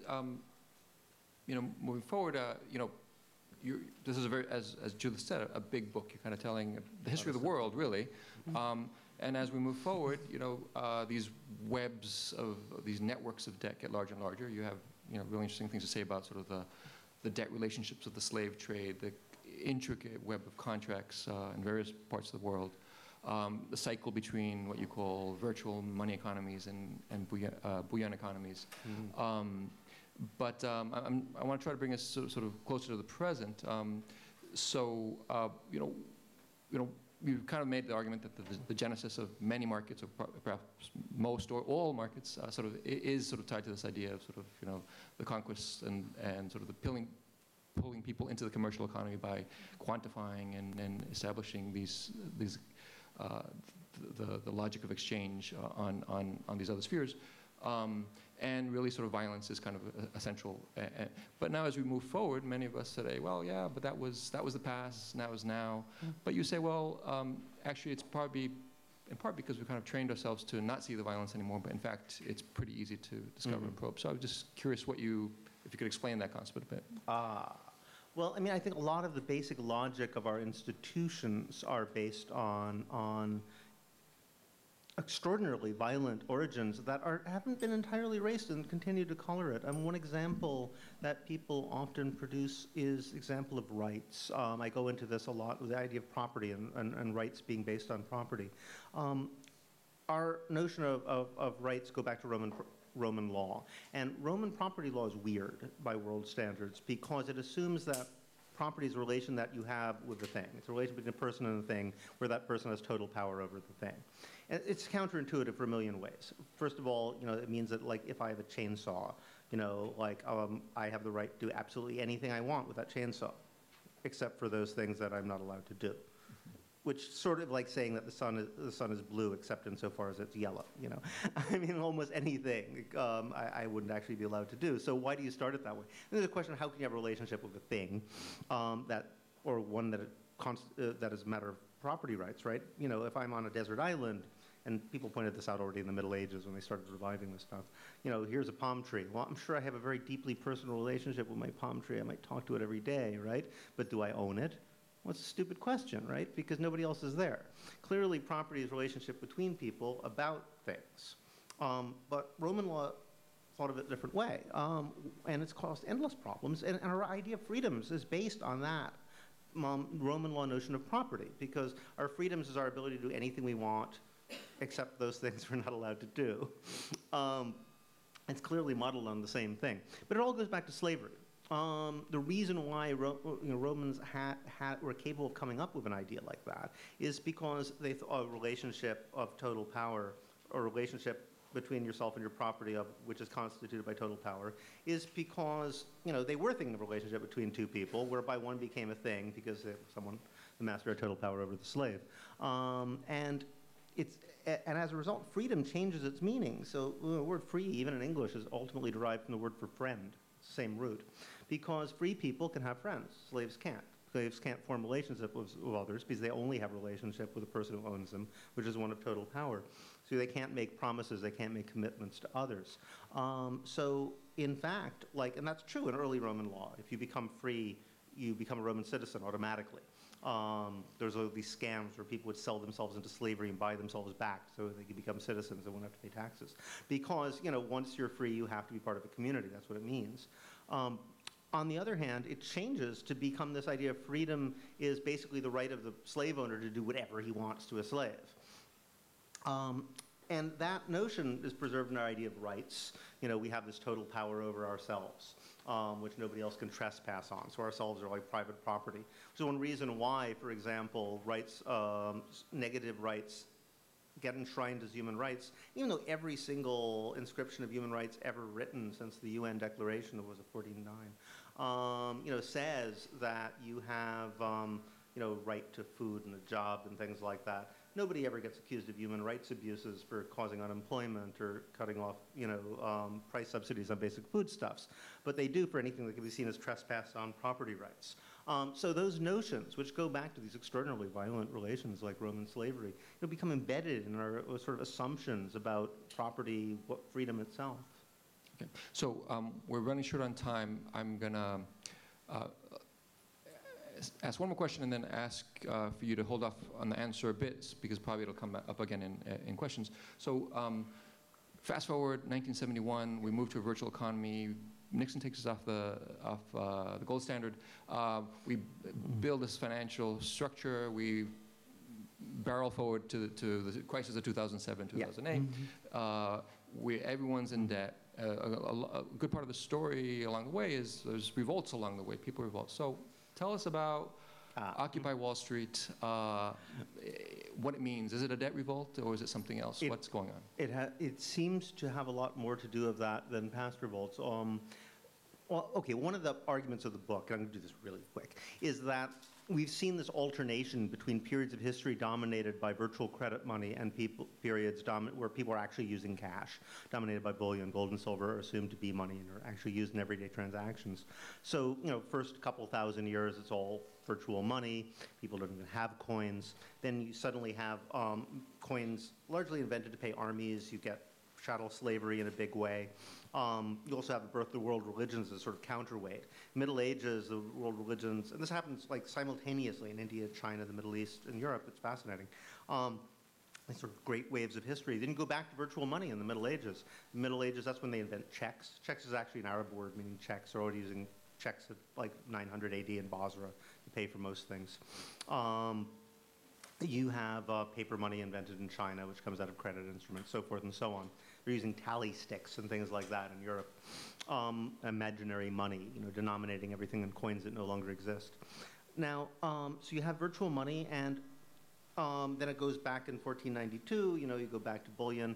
moving forward, this is as Judith said, a big book. You're kind of telling the history of the world, really. And as we move forward, these webs of these networks of debt get larger and larger. You have, really interesting things to say about sort of the debt relationships of the slave trade, the intricate web of contracts in various parts of the world. The cycle between what you call virtual money economies and bullion economies. Mm-hmm. I want to try to bring us sort of closer to the present. You've kind of made the argument that the genesis of many markets, or perhaps most or all markets, is tied to this idea of the conquest and sort of the pulling people into the commercial economy by quantifying and establishing these the logic of exchange on these other spheres, and really sort of violence is kind of essential. But now as we move forward, many of us say, well, yeah, but that was the past, now is now. Mm-hmm. But you say, well, actually it's probably in part because we've kind of trained ourselves to not see the violence anymore, but in fact it's pretty easy to discover and probe. So I was just curious if you could explain that concept a bit. Well, I think a lot of the basic logic of our institutions are based on extraordinarily violent origins that haven't been entirely erased and continue to color it. One example that people often produce is example of rights. I go into this a lot with the idea of property and rights being based on property. Our notion of rights go back to Roman law. And Roman property law is weird by world standards because it assumes that property is a relation that you have with the thing. It's a relation between a person and a thing where that person has total power over the thing. And it's counterintuitive for a million ways. First of all, it means that, like, if I have a chainsaw, I have the right to do absolutely anything I want with that chainsaw, except for those things that I'm not allowed to do. Which sort of like saying that the sun is blue, except insofar as it's yellow. I mean, almost anything I wouldn't actually be allowed to do. So why do you start it that way? And there's a question of how can you have a relationship with a thing or one that is a matter of property rights, right? If I'm on a desert island, and people pointed this out already in the Middle Ages when they started reviving this stuff. Here's a palm tree. Well, I'm sure I have a very deeply personal relationship with my palm tree. I might talk to it every day, right? But do I own it? Well, it's a stupid question, right? Because nobody else is there. Clearly, property is a relationship between people about things. But Roman law thought of it a different way. And it's caused endless problems. And our idea of freedoms is based on that Roman law notion of property, because our freedoms is our ability to do anything we want, except those things we're not allowed to do. It's clearly modeled on the same thing. But it all goes back to slavery. The reason why Romans were capable of coming up with an idea like that is because they thought a relationship of total power, or a relationship between yourself and your property, which is constituted by total power, is because they were thinking of a relationship between two people, whereby one became a thing because the master had total power over the slave, and as a result, freedom changes its meaning. So the word free, even in English, is ultimately derived from the word for friend, same root. Because free people can have friends, slaves can't. Slaves can't form relationships with others because they only have a relationship with the person who owns them, which is one of total power. So they can't make promises, they can't make commitments to others. So in fact, and that's true in early Roman law, if you become free, you become a Roman citizen automatically. There's all these scams where people would sell themselves into slavery and buy themselves back so they could become citizens and wouldn't have to pay taxes. Because, once you're free, you have to be part of a community. That's what it means. On the other hand, it changes to become this idea of freedom is basically the right of the slave owner to do whatever he wants to a slave. And that notion is preserved in our idea of rights. We have this total power over ourselves, which nobody else can trespass on. So ourselves are like private property. Which is one reason why, for example, rights, negative rights get enshrined as human rights, even though every single inscription of human rights ever written since the UN Declaration, that was a 1409, says that you have, right to food and a job and things like that. Nobody ever gets accused of human rights abuses for causing unemployment or cutting off, price subsidies on basic foodstuffs. But they do for anything that can be seen as trespass on property rights. So those notions, which go back to these extraordinarily violent relations like Roman slavery, become embedded in our sort of assumptions about property, freedom itself. Okay. So we're running short on time. I'm going to ask one more question and then ask for you to hold off on the answer a bit, because probably it'll come up again in questions. So fast forward, 1971, we move to a virtual economy. Nixon takes us off the gold standard. We build this financial structure. We barrel forward to the crisis of 2007, 2008. Yeah. Everyone's in debt. A good part of the story along the way is there's revolts along the way. People revolt. So tell us about Occupy Wall Street, what it means. Is it a debt revolt or is it something else? What's going on? It seems to have a lot more to do with that than past revolts. Well, okay, one of the arguments of the book, and I'm going to do this really quick, is that we've seen this alternation between periods of history dominated by virtual credit money and periods where people are actually using cash, dominated by bullion. Gold and silver are assumed to be money and are actually used in everyday transactions. So, first couple thousand years, it's all virtual money. People don't even have coins. Then you suddenly have coins largely invented to pay armies. You get chattel slavery in a big way. You also have the birth of the world religions as sort of counterweight. Middle Ages, the world religions, and this happens like simultaneously in India, China, the Middle East, and Europe. It's fascinating. These sort of great waves of history. Then you go back to virtual money in the Middle Ages. The Middle Ages, that's when they invent checks. Checks is actually an Arab word meaning checks. They're already using checks at like 900 AD in Basra to pay for most things. You have paper money invented in China, which comes out of credit instruments, so forth and so on. They're using tally sticks and things like that in Europe. Imaginary money, denominating everything in coins that no longer exist. Now, so you have virtual money, and then it goes back in 1492. You go back to bullion.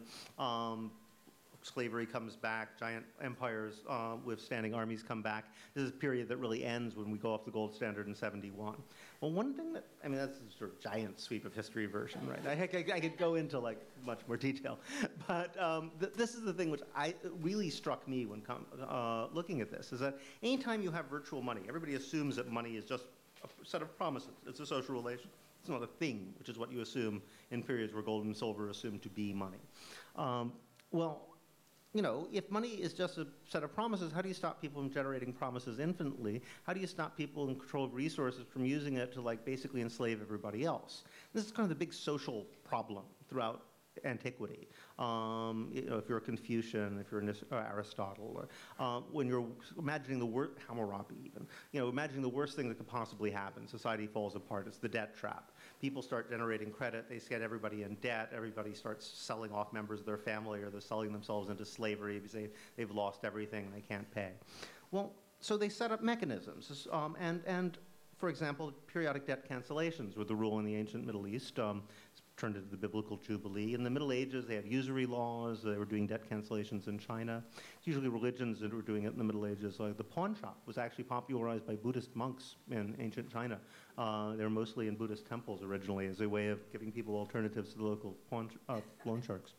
Slavery comes back, giant empires with standing armies come back. This is a period that really ends when we go off the gold standard in 71. Well, one thing that, that's a sort of giant sweep of history version, right? I could go into like much more detail. But this is the thing which really struck me when looking at this, is that anytime you have virtual money, everybody assumes that money is just a set of promises. It's a social relation. It's not a thing, which is what you assume in periods where gold and silver are assumed to be money. Well, if money is just a set of promises, how do you stop people from generating promises infinitely? How do you stop people in control of resources from using it to basically enslave everybody else? This is kind of the big social problem throughout antiquity. If you're a Confucian, if you're Aristotle, or when you're imagining the worst, Hammurabi even, imagining the worst thing that could possibly happen, society falls apart. It's the debt trap. People start generating credit. They get everybody in debt. Everybody starts selling off members of their family, or they're selling themselves into slavery because they've lost everything and they can't pay. Well, so they set up mechanisms. And for example, periodic debt cancellations were the rule in the ancient Middle East. Turned into the biblical jubilee. In the Middle Ages, they had usury laws. They were doing debt cancellations in China. It's usually religions that were doing it in the Middle Ages. Like the pawn shop was actually popularized by Buddhist monks in ancient China. They were mostly in Buddhist temples originally as a way of giving people alternatives to the local loan sharks.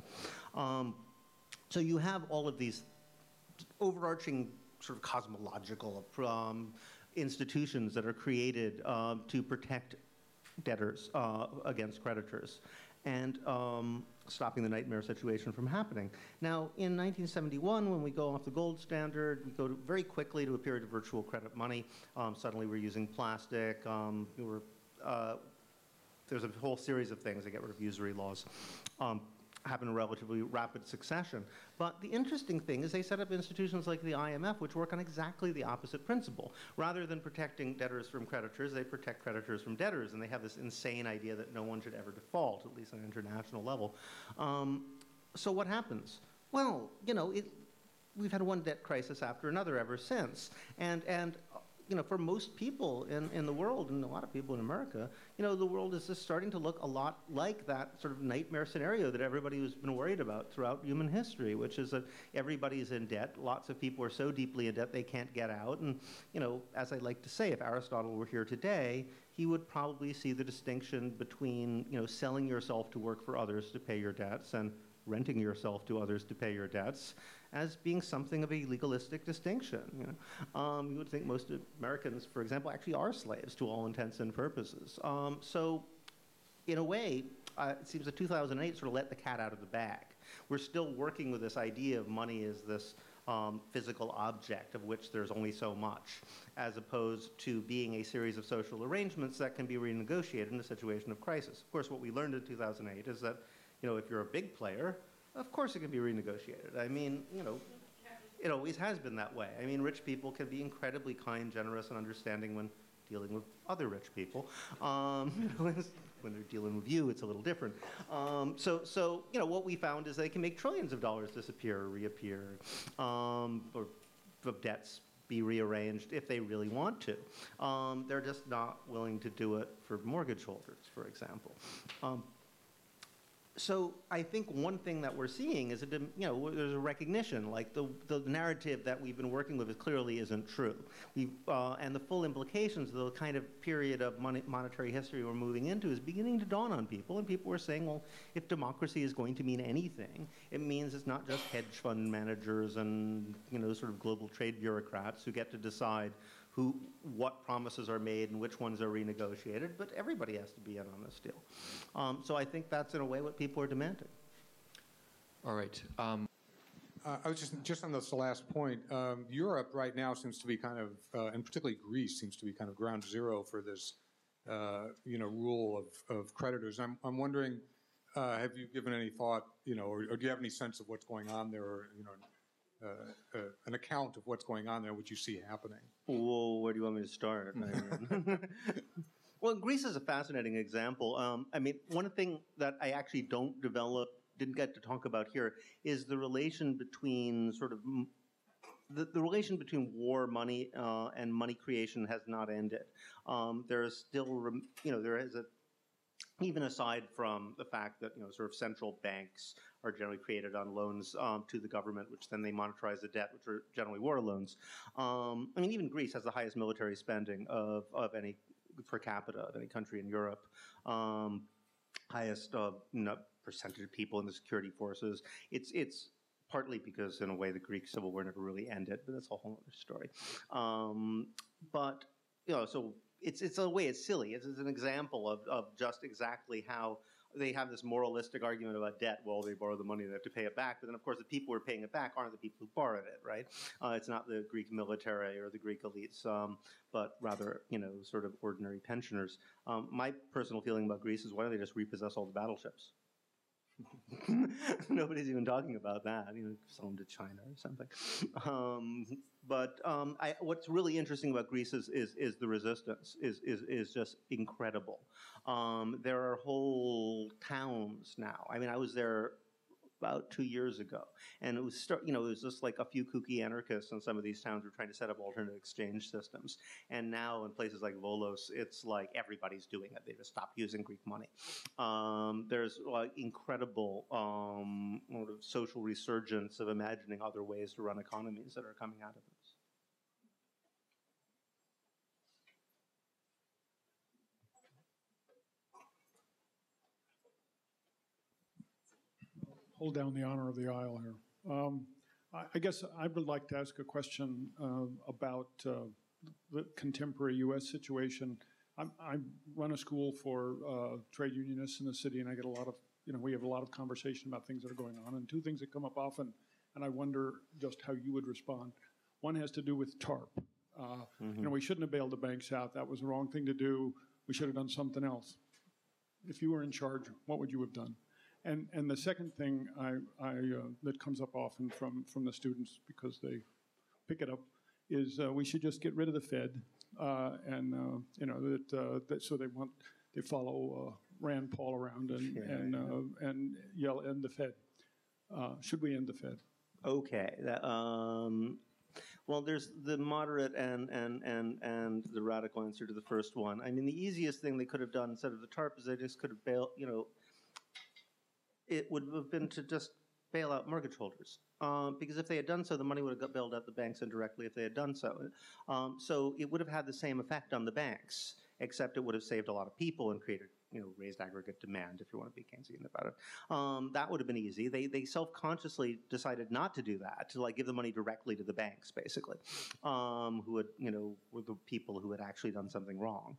So you have all of these overarching sort of cosmological institutions that are created to protect debtors against creditors, and stopping the nightmare situation from happening. Now, in 1971, when we go off the gold standard, we go very quickly to a period of virtual credit money. Suddenly we're using plastic. There's a whole series of things that get rid of usury laws. Happen in relatively rapid succession. But the interesting thing is they set up institutions like the IMF, which work on exactly the opposite principle. Rather than protecting debtors from creditors, they protect creditors from debtors, and they have this insane idea that no one should ever default, at least on an international level. So what happens? Well, we've had one debt crisis after another ever since. And for most people in the world, and a lot of people in America, the world is just starting to look a lot like that sort of nightmare scenario that everybody has been worried about throughout human history, which is that everybody's in debt. Lots of people are so deeply in debt they can't get out. And, as I like to say, if Aristotle were here today, he would probably see the distinction between, selling yourself to work for others to pay your debts and renting yourself to others to pay your debts as being something of a legalistic distinction. You would think most Americans, for example, actually are slaves to all intents and purposes. So in a way, it seems that 2008 sort of let the cat out of the bag. We're still working with this idea of money as this physical object of which there's only so much, as opposed to being a series of social arrangements that can be renegotiated in a situation of crisis. Of course, what we learned in 2008 is that if you're a big player, of course it can be renegotiated. It always has been that way. Rich people can be incredibly kind, generous, and understanding when dealing with other rich people. When they're dealing with you, it's a little different. So what we found is they can make trillions of dollars disappear or reappear, or debts be rearranged if they really want to. They're just not willing to do it for mortgage holders, for example. So I think one thing that we're seeing is that, there's a recognition, like the narrative that we've been working with clearly isn't true. And the full implications of the kind of period of monetary history we're moving into is beginning to dawn on people, and people are saying, well, if democracy is going to mean anything, it means it's not just hedge fund managers and, sort of global trade bureaucrats who get to decide what promises are made and which ones are renegotiated, but everybody has to be in on this deal. So I think that's, in a way, what people are demanding. All right. I was just on this last point. Europe right now seems to be kind of, and particularly Greece seems to be kind of ground zero for this, rule of creditors. I'm wondering, have you given any thought, or do you have any sense of what's going on there, or an account of what's going on there, what you see happening? Well, where do you want me to start? Well, Greece is a fascinating example. I mean, one thing that I actually didn't get to talk about here is the relation between sort of the relation between war money and money creation has not ended. There is still, there is even aside from the fact that sort of central banks are generally created on loans to the government, which then they monetize the debt, which are generally war loans. I mean, even Greece has the highest military spending of any per capita of any country in Europe. Highest percentage of people in the security forces. It's partly because, in a way, the Greek Civil War never really ended, but that's a whole other story. But so it's a way it's silly. It's an example of just exactly how they have this moralistic argument about debt. Well, they borrow the money, they have to pay it back. But then, of course, the people who are paying it back aren't the people who borrowed it, right? It's not the Greek military or the Greek elites, but rather, sort of ordinary pensioners. My personal feeling about Greece is, why don't they just repossess all the battleships? Nobody's even talking about that. Sell them to China or something. What's really interesting about Greece is the resistance is just incredible. There are whole towns now. I mean, I was there about 2 years ago, and it was it was just like a few kooky anarchists in some of these towns were trying to set up alternate exchange systems. And now in places like Volos, it's like everybody's doing it. They just stopped using Greek money. There's like incredible sort of social resurgence of imagining other ways to run economies that are coming out of this. Hold down the honor of the aisle here. I guess I would like to ask a question about the contemporary U.S. situation. I run a school for trade unionists in the city, and I get a lot of, we have a lot of conversation about things that are going on. And two things that come up often, and I wonder just how you would respond. One has to do with TARP. We shouldn't have bailed the banks out. That was the wrong thing to do. We should have done something else. If you were in charge, what would you have done? And the second thing that comes up often from the students, because they pick it up, is we should just get rid of the Fed, so they follow Rand Paul around and yell, "End the Fed." Should we end the Fed? Okay. Well, there's the moderate and the radical answer to the first one. I mean, the easiest thing they could have done instead of the TARP is they just could have bailed, it would have been to just bail out mortgage holders. Because if they had done so, the money would have got bailed out the banks indirectly if they had done so. So it would have had the same effect on the banks, except it would have saved a lot of people and created, raised aggregate demand, if you want to be Keynesian about it. That would have been easy. They self-consciously decided not to do that, to give the money directly to the banks, basically, who would, were the people who had actually done something wrong.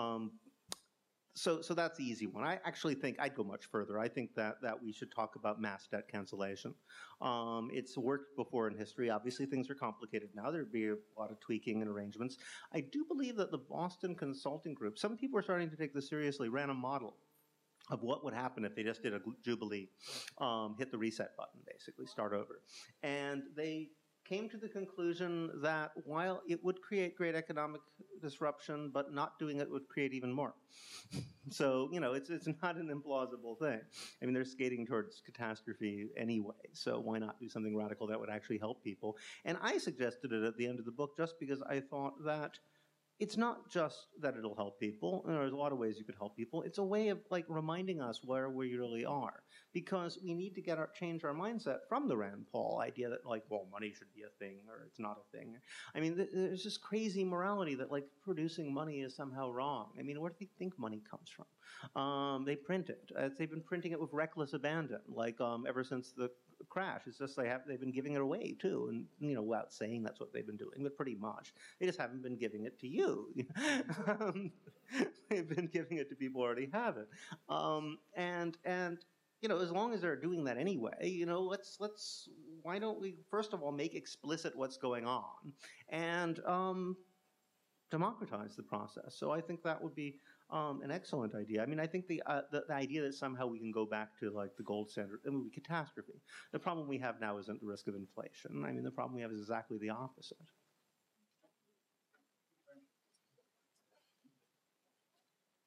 So that's the easy one. I actually think I'd go much further. I think that we should talk about mass debt cancellation. It's worked before in history. Obviously, things are complicated now. There'd be a lot of tweaking and arrangements. I do believe that the Boston Consulting Group, some people are starting to take this seriously, ran a model of what would happen if they just did a jubilee, hit the reset button, basically, start over. And they came to the conclusion that while it would create great economic disruption, but not doing it would create even more. So, it's not an implausible thing. I mean, they're skating towards catastrophe anyway, so why not do something radical that would actually help people? And I suggested it at the end of the book just because I thought that it's not just that it'll help people. There's a lot of ways you could help people. It's a way of reminding us where we really are, because we need to change our mindset from the Rand Paul idea that money should be a thing or it's not a thing. I mean, there's this crazy morality that producing money is somehow wrong. I mean, where do they think money comes from? They print it. They've been printing it with reckless abandon, ever since the crash. It's just they've been giving it away too, and without saying that's what they've been doing, but pretty much they just haven't been giving it to you. They've been giving it to people who already have it, and as long as they're doing that anyway, why don't we first of all make explicit what's going on and democratize the process? So I think that would be an excellent idea. I mean, I think the idea that somehow we can go back to the gold standard, it would be catastrophe. The problem we have now isn't the risk of inflation. I mean, the problem we have is exactly the opposite.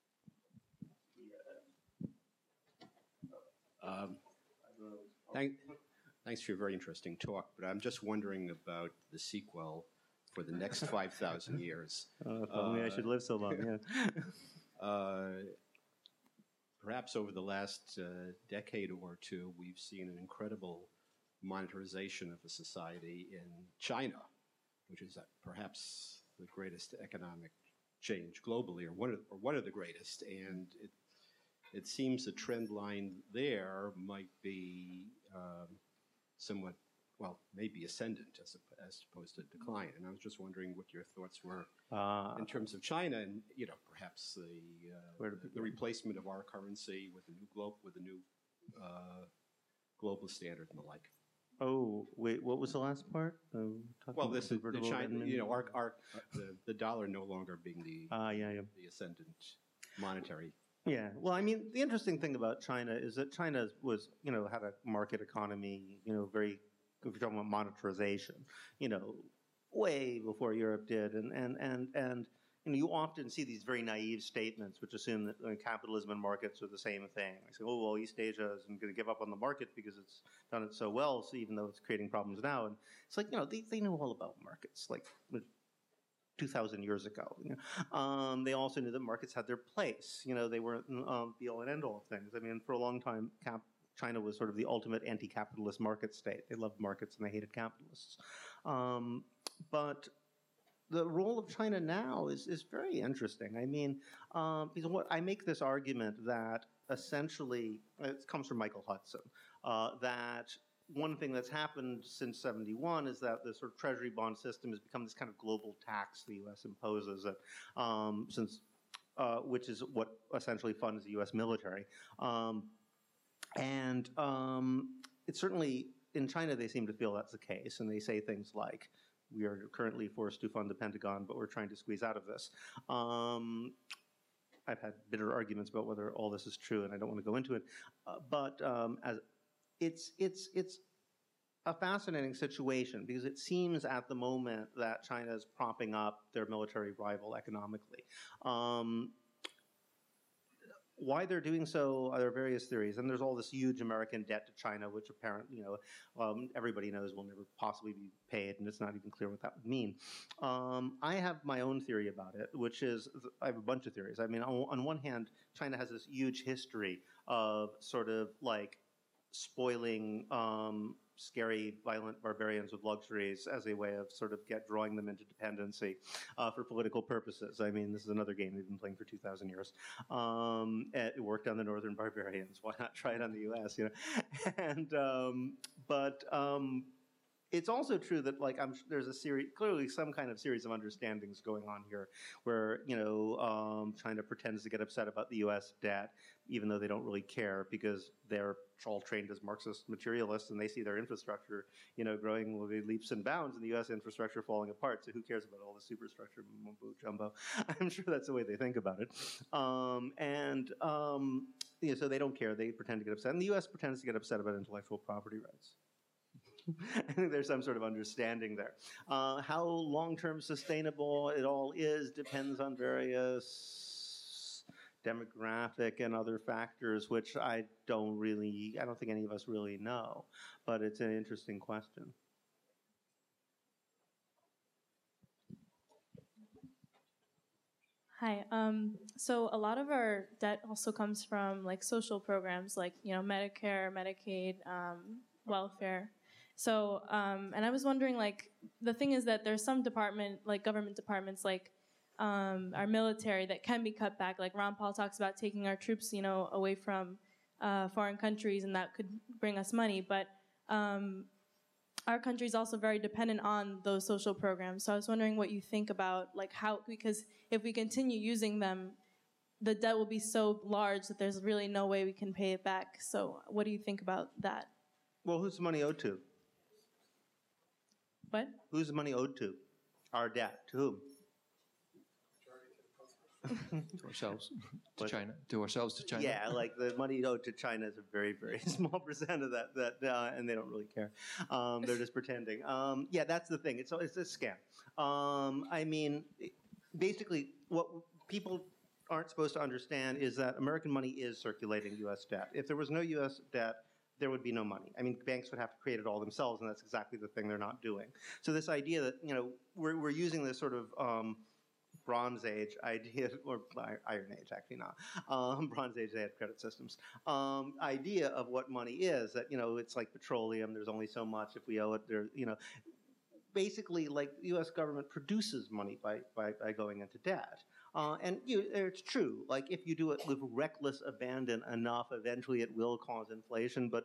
Thanks for your very interesting talk, but I'm just wondering about the sequel for the next 5,000 years. If only I should live so long, yeah. Perhaps over the last decade or two, we've seen an incredible monetarization of a society in China, which is perhaps the greatest economic change globally, or one of the greatest. And it seems the trend line there might be somewhat, well, maybe ascendant as opposed to decline. And I was just wondering what your thoughts were in terms of China, and perhaps the replacement of our currency with a new global standard and the like. Oh, wait, what was the last part? Well, this is the China, the dollar no longer being the ascendant monetary. Yeah, well, I mean, the interesting thing about China is that China was, had a market economy, very, if you're talking about monetarization, way before Europe did, and you often see these very naive statements which assume that capitalism and markets are the same thing. I say, oh, well, East Asia isn't going to give up on the market because it's done it so well, so even though it's creating problems now. And it's like, they knew all about markets, like 2,000 years ago. They also knew that markets had their place. They weren't the all and end all of things. I mean, for a long time, China was sort of the ultimate anti-capitalist market state. They loved markets and they hated capitalists. But the role of China now is very interesting. I mean, because I make this argument that essentially, it comes from Michael Hudson, that one thing that's happened since '71 is that the sort of treasury bond system has become this kind of global tax the U.S. imposes, which is what essentially funds the U.S. military. It's certainly, in China, they seem to feel that's the case, and they say things like, we are currently forced to fund the Pentagon, but we're trying to squeeze out of this. I've had bitter arguments about whether all this is true, and I don't want to go into it. It's a fascinating situation because it seems at the moment that China is propping up their military rival economically. Why they're doing so, there are various theories, and there's all this huge American debt to China, which apparently, everybody knows will never possibly be paid, and it's not even clear what that would mean. I have my own theory about it, which is, I have a bunch of theories. I mean, on one hand, China has this huge history of sort of like spoiling scary, violent barbarians with luxuries as a way of sort of drawing them into dependency for political purposes. I mean, this is another game they've been playing for 2,000 years. It worked on the northern barbarians. Why not try it on the U.S., But it's also true that, there's clearly some kind of series of understandings going on here where, China pretends to get upset about the U.S. debt, even though they don't really care because they're all trained as Marxist materialists and they see their infrastructure, growing with leaps and bounds and the U.S. infrastructure falling apart. So who cares about all the superstructure mumbo jumbo? I'm sure that's the way they think about it. So they don't care. They pretend to get upset. And the U.S. pretends to get upset about intellectual property rights. I think there's some sort of understanding there. How long-term sustainable it all is depends on various demographic and other factors, which I don't think any of us really know, but it's an interesting question. Hi. So a lot of our debt also comes from social programs like Medicare, Medicaid, welfare. So and I was wondering, the thing is that there's some government departments our military that can be cut back. Like Ron Paul talks about taking our troops, away from foreign countries, and that could bring us money. But our country is also very dependent on those social programs. So I was wondering what you think about because if we continue using them, the debt will be so large that there's really no way we can pay it back. So what do you think about that? Well, who's the money owed to? What? Who's the money owed to? Our debt. To whom? To ourselves, to China. To ourselves, to China. Yeah, the money owed to China is a very, very small percent of that, and they don't really care. They're just pretending. Yeah, that's the thing. It's a scam. I mean, basically, what people aren't supposed to understand is that American money is circulating U.S. debt. If there was no U.S. debt, there would be no money. I mean, banks would have to create it all themselves, and that's exactly the thing they're not doing. So this idea that, we're using this sort of Bronze Age idea, or Iron Age, actually not. Bronze Age, they had credit systems. Idea of what money is, that, it's like petroleum, there's only so much, if we owe it, basically, like, the U.S. government produces money by going into debt. And it's true, like, if you do it with reckless abandon enough, eventually it will cause inflation, but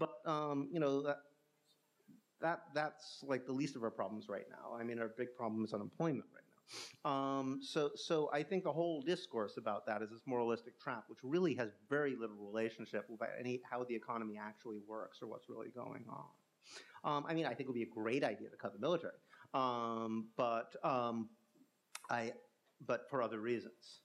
that's like the least of our problems right now. I mean, our big problem is unemployment right now. So I think the whole discourse about that is this moralistic trap, which really has very little relationship with how the economy actually works or what's really going on. I mean, I think it would be a great idea to cut the military, but for other reasons.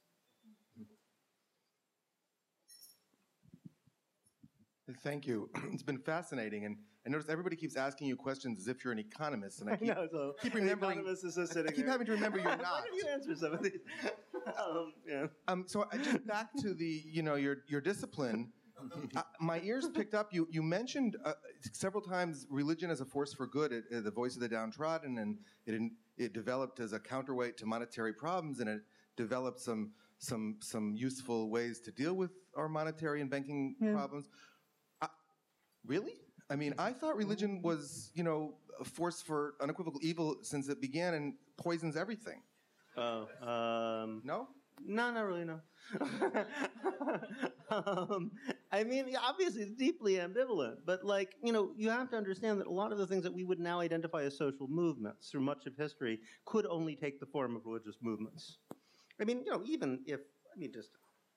Thank you. It's been fascinating, and I notice everybody keeps asking you questions as if you're an economist, and I keep remembering. Economist is just sitting I keep there. having to remember you're not. Why don't you answer some of these? Yeah. So just back to the your discipline. My ears picked up. You mentioned several times religion as a force for good, the voice of the downtrodden, and it developed as a counterweight to monetary problems, and it developed some useful ways to deal with our monetary and banking problems. Really? I mean, I thought religion was a force for unequivocal evil since it began and poisons everything. No? No, not really, no. I mean, obviously it's deeply ambivalent, but you have to understand that a lot of the things that we would now identify as social movements through much of history could only take the form of religious movements. I mean, even if, just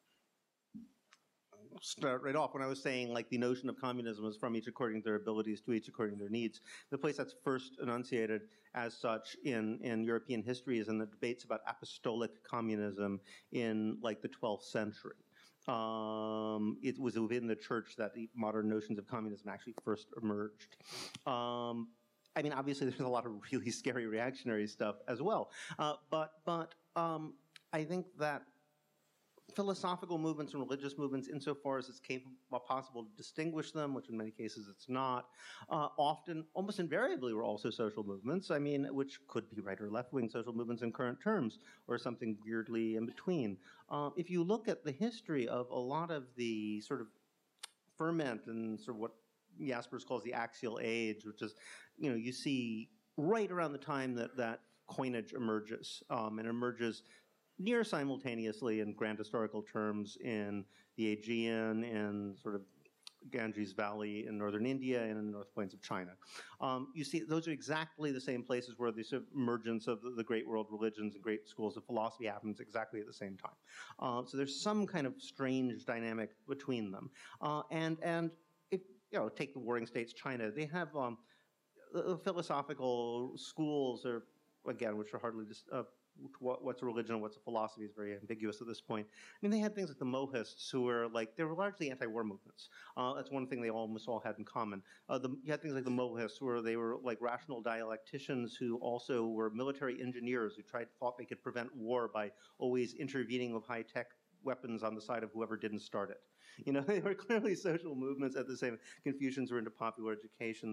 start right off when I was saying the notion of communism is from each according to their abilities to each according to their needs. The place that's first enunciated as such in European history is in the debates about apostolic communism in the 12th century. It was within the church that the modern notions of communism actually first emerged. I mean, obviously there's a lot of really scary reactionary stuff as well, but I think that philosophical movements and religious movements, insofar as it's possible to distinguish them, which in many cases it's not, often, almost invariably, were also social movements. I mean, which could be right or left-wing social movements in current terms, or something weirdly in between. If you look at the history of a lot of the sort of ferment and sort of what Jaspers calls the axial age, which is, you see right around the time that coinage emerges, and emerges near simultaneously in grand historical terms in the Aegean and sort of Ganges Valley in northern India and in the North Plains of China. You see, those are exactly the same places where the sort of emergence of the great world religions and great schools of philosophy happens exactly at the same time. So there's some kind of strange dynamic between them. And if, take the Warring States, China, they have philosophical schools, or again, which are hardly just what's a religion and what's a philosophy is very ambiguous at this point. I mean, they had things like the Mohists, who were they were largely anti-war movements. That's one thing they almost all had in common. You had things like the Mohists, where they were rational dialecticians who also were military engineers who thought they could prevent war by always intervening with high-tech weapons on the side of whoever didn't start it. They were clearly social movements at the same. Confucians were into popular education.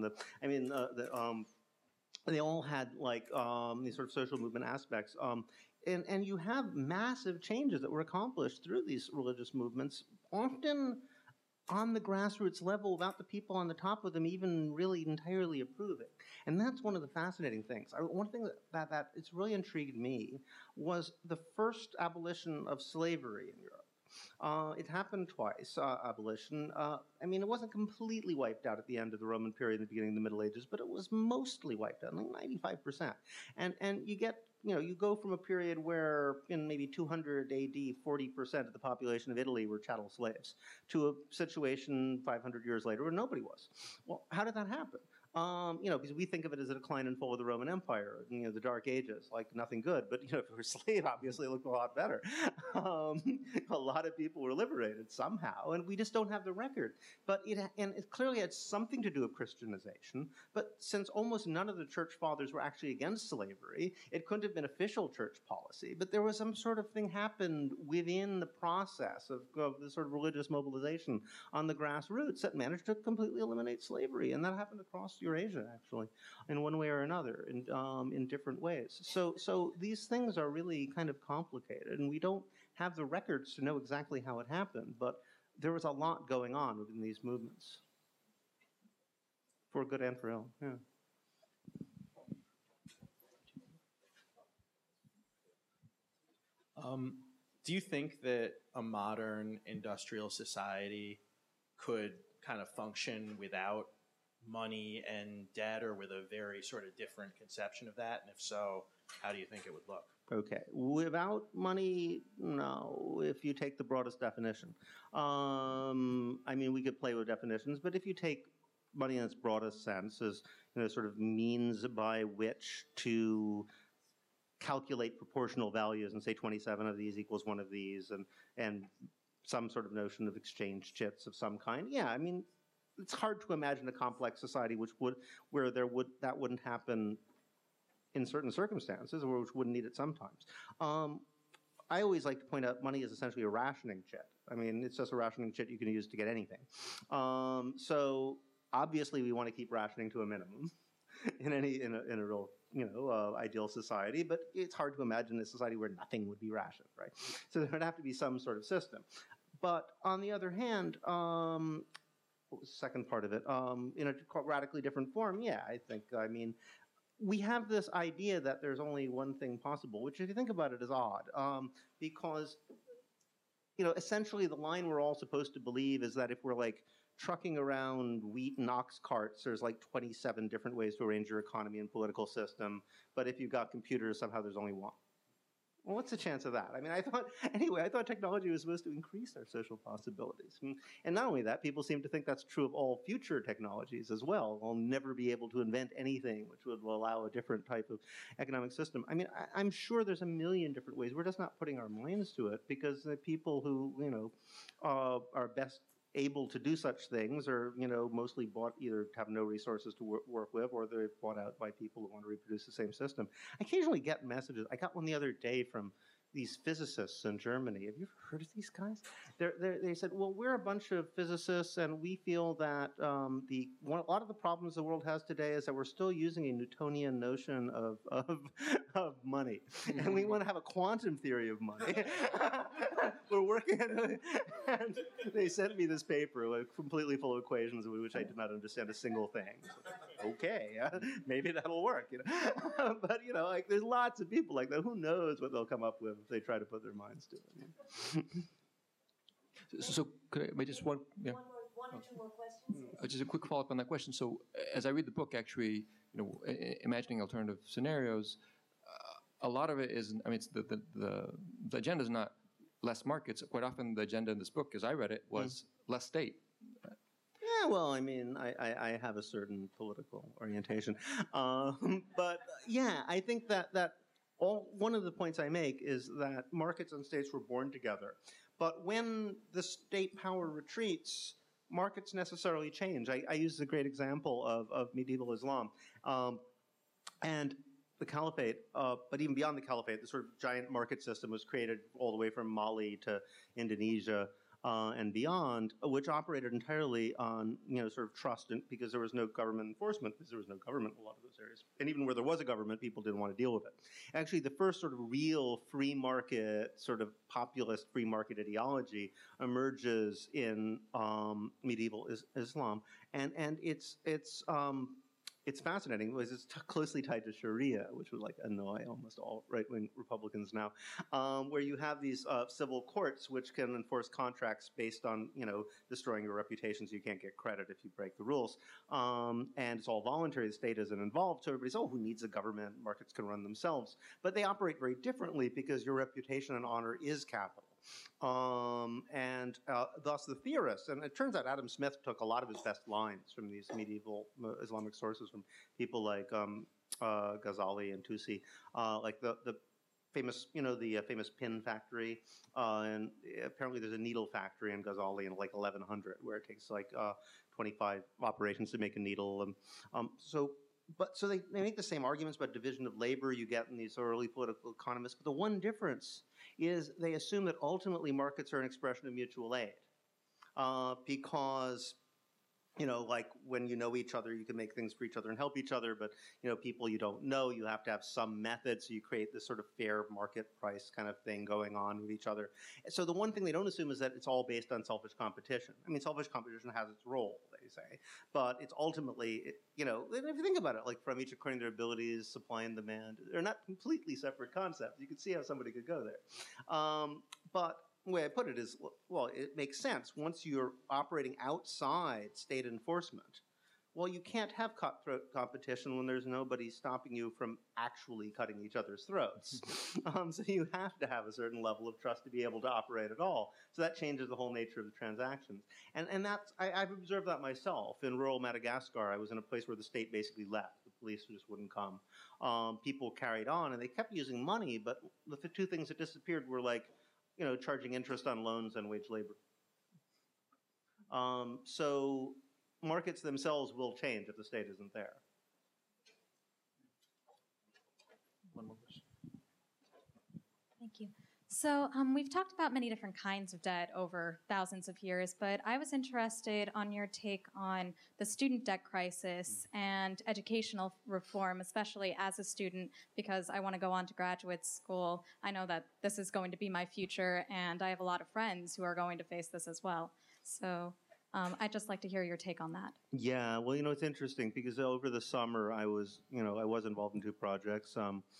They all had these sort of social movement aspects. And you have massive changes that were accomplished through these religious movements, often on the grassroots level without the people on the top of them even really entirely approving. And that's one of the fascinating things. One thing that it's really intrigued me was the first abolition of slavery in Europe. It happened twice, abolition. I mean, it wasn't completely wiped out at the end of the Roman period, in the beginning of the Middle Ages, but it was mostly wiped out, 95%. And you get, you go from a period where in maybe 200 AD, 40% of the population of Italy were chattel slaves, to a situation 500 years later where nobody was. Well, how did that happen? Because we think of it as a decline and fall of the Roman Empire, the Dark Ages, like nothing good. But, if you were a slave, obviously it looked a lot better. A lot of people were liberated somehow, and we just don't have the record. But it clearly had something to do with Christianization. But since almost none of the church fathers were actually against slavery, it couldn't have been official church policy. But there was some sort of thing happened within the process of the sort of religious mobilization on the grassroots that managed to completely eliminate slavery. And that happened across Eurasia, actually, in one way or another, in different ways. So these things are really kind of complicated, and we don't have the records to know exactly how it happened, but there was a lot going on within these movements, for good and for ill. Yeah. Do you think that a modern industrial society could kind of function without money and debt, or with a very sort of different conception of that? And if so, how do you think it would look? Okay. Without money, no, if you take the broadest definition. We could play with definitions, but if you take money in its broadest sense as sort of means by which to calculate proportional values and say 27 of these equals one of these, and some sort of notion of exchange chits of some kind, yeah, it's hard to imagine a complex society where that wouldn't happen in certain circumstances, or which wouldn't need it sometimes. I always like to point out money is essentially a rationing chit. It's just a rationing chit you can use to get anything. So obviously we want to keep rationing to a minimum in a real ideal society, but it's hard to imagine a society where nothing would be rationed, right? So there would have to be some sort of system. But on the other hand, what was the second part of it? In a radically different form, yeah, I think, we have this idea that there's only one thing possible, which if you think about it is odd, because, essentially the line we're all supposed to believe is that if we're like trucking around wheat and ox carts, there's like 27 different ways to arrange your economy and political system, but if you've got computers, somehow there's only one. Well, what's the chance of that? I thought technology was supposed to increase our social possibilities. And not only that, people seem to think that's true of all future technologies as well. We'll never be able to invent anything which would allow a different type of economic system. I'm sure there's a million different ways. We're just not putting our minds to it because the people who, are best able to do such things are, mostly bought, either have no resources to work with, or they're bought out by people who want to reproduce the same system. I occasionally get messages. I got one the other day from these physicists in Germany. Have you ever heard of these guys? They said, well, we're a bunch of physicists, and we feel that a lot of the problems the world has today is that we're still using a Newtonian notion of money, and we want to have a quantum theory of money. We're working on it, and they sent me this paper, like, completely full of equations, with which I did not understand a single thing. So, okay, maybe that'll work, But there's lots of people like that. Who knows what they'll come up with if they try to put their minds to it. So could I just one or two more questions? Just a quick follow-up on that question. So as I read the book, actually, imagining alternative scenarios, a lot of it is, it's the agenda is not less markets. Quite often the agenda in this book, as I read it, was less state. Yeah, well, I have a certain political orientation. But yeah, I think that one of the points I make is that markets and states were born together. But when the state power retreats, markets necessarily change. I use the great example of medieval Islam. And the caliphate, but even beyond the caliphate, the sort of giant market system was created all the way from Mali to Indonesia and beyond, which operated entirely on sort of trust, because there was no government enforcement, because there was no government in a lot of those areas. And even where there was a government, people didn't want to deal with it. Actually, the first sort of real free market, sort of populist free market ideology emerges in medieval Islam, and it's fascinating because it's closely tied to Sharia, which would annoy almost all right-wing Republicans now, where you have these civil courts which can enforce contracts based on destroying your reputation, so you can't get credit if you break the rules, and it's all voluntary. The state isn't involved, so everybody's who needs a government? Markets can run themselves, but they operate very differently because your reputation and honor is capital. And thus the theorists, and it turns out Adam Smith took a lot of his best lines from these medieval Islamic sources from people like Ghazali and Tusi, like the famous, the famous pin factory, and apparently there's a needle factory in Ghazali in like 1100 where it takes like 25 operations to make a needle. So they make the same arguments about division of labor you get in these early political economists, but the one difference is they assume that ultimately markets are an expression of mutual aid, because like when you know each other, you can make things for each other and help each other, but people you don't know, you have to have some method, so you create this sort of fair market price kind of thing going on with each other. So the one thing they don't assume is that it's all based on selfish competition. I mean, selfish competition has its role, they say, but it's ultimately, if you think about it, like from each according to their abilities, supply and demand, they're not completely separate concepts. You can see how somebody could go there. But the way I put it is, well, it makes sense. Once you're operating outside state enforcement, well, you can't have cutthroat competition when there's nobody stopping you from actually cutting each other's throats. So you have to have a certain level of trust to be able to operate at all. So that changes the whole nature of the transactions. And that's, I've observed that myself. In rural Madagascar, I was in a place where the state basically left. The police just wouldn't come. People carried on, and they kept using money, but the two things that disappeared were like, charging interest on loans and wage labor. So markets themselves will change if the state isn't there. One more question. Thank you. So we've talked about many different kinds of debt over thousands of years, but I was interested on your take on the student debt crisis and educational reform, especially as a student, because I want to go on to graduate school. I know that this is going to be my future, and I have a lot of friends who are going to face this as well. So I'd just like to hear your take on that. Yeah, well, it's interesting because over the summer I was involved in two projects.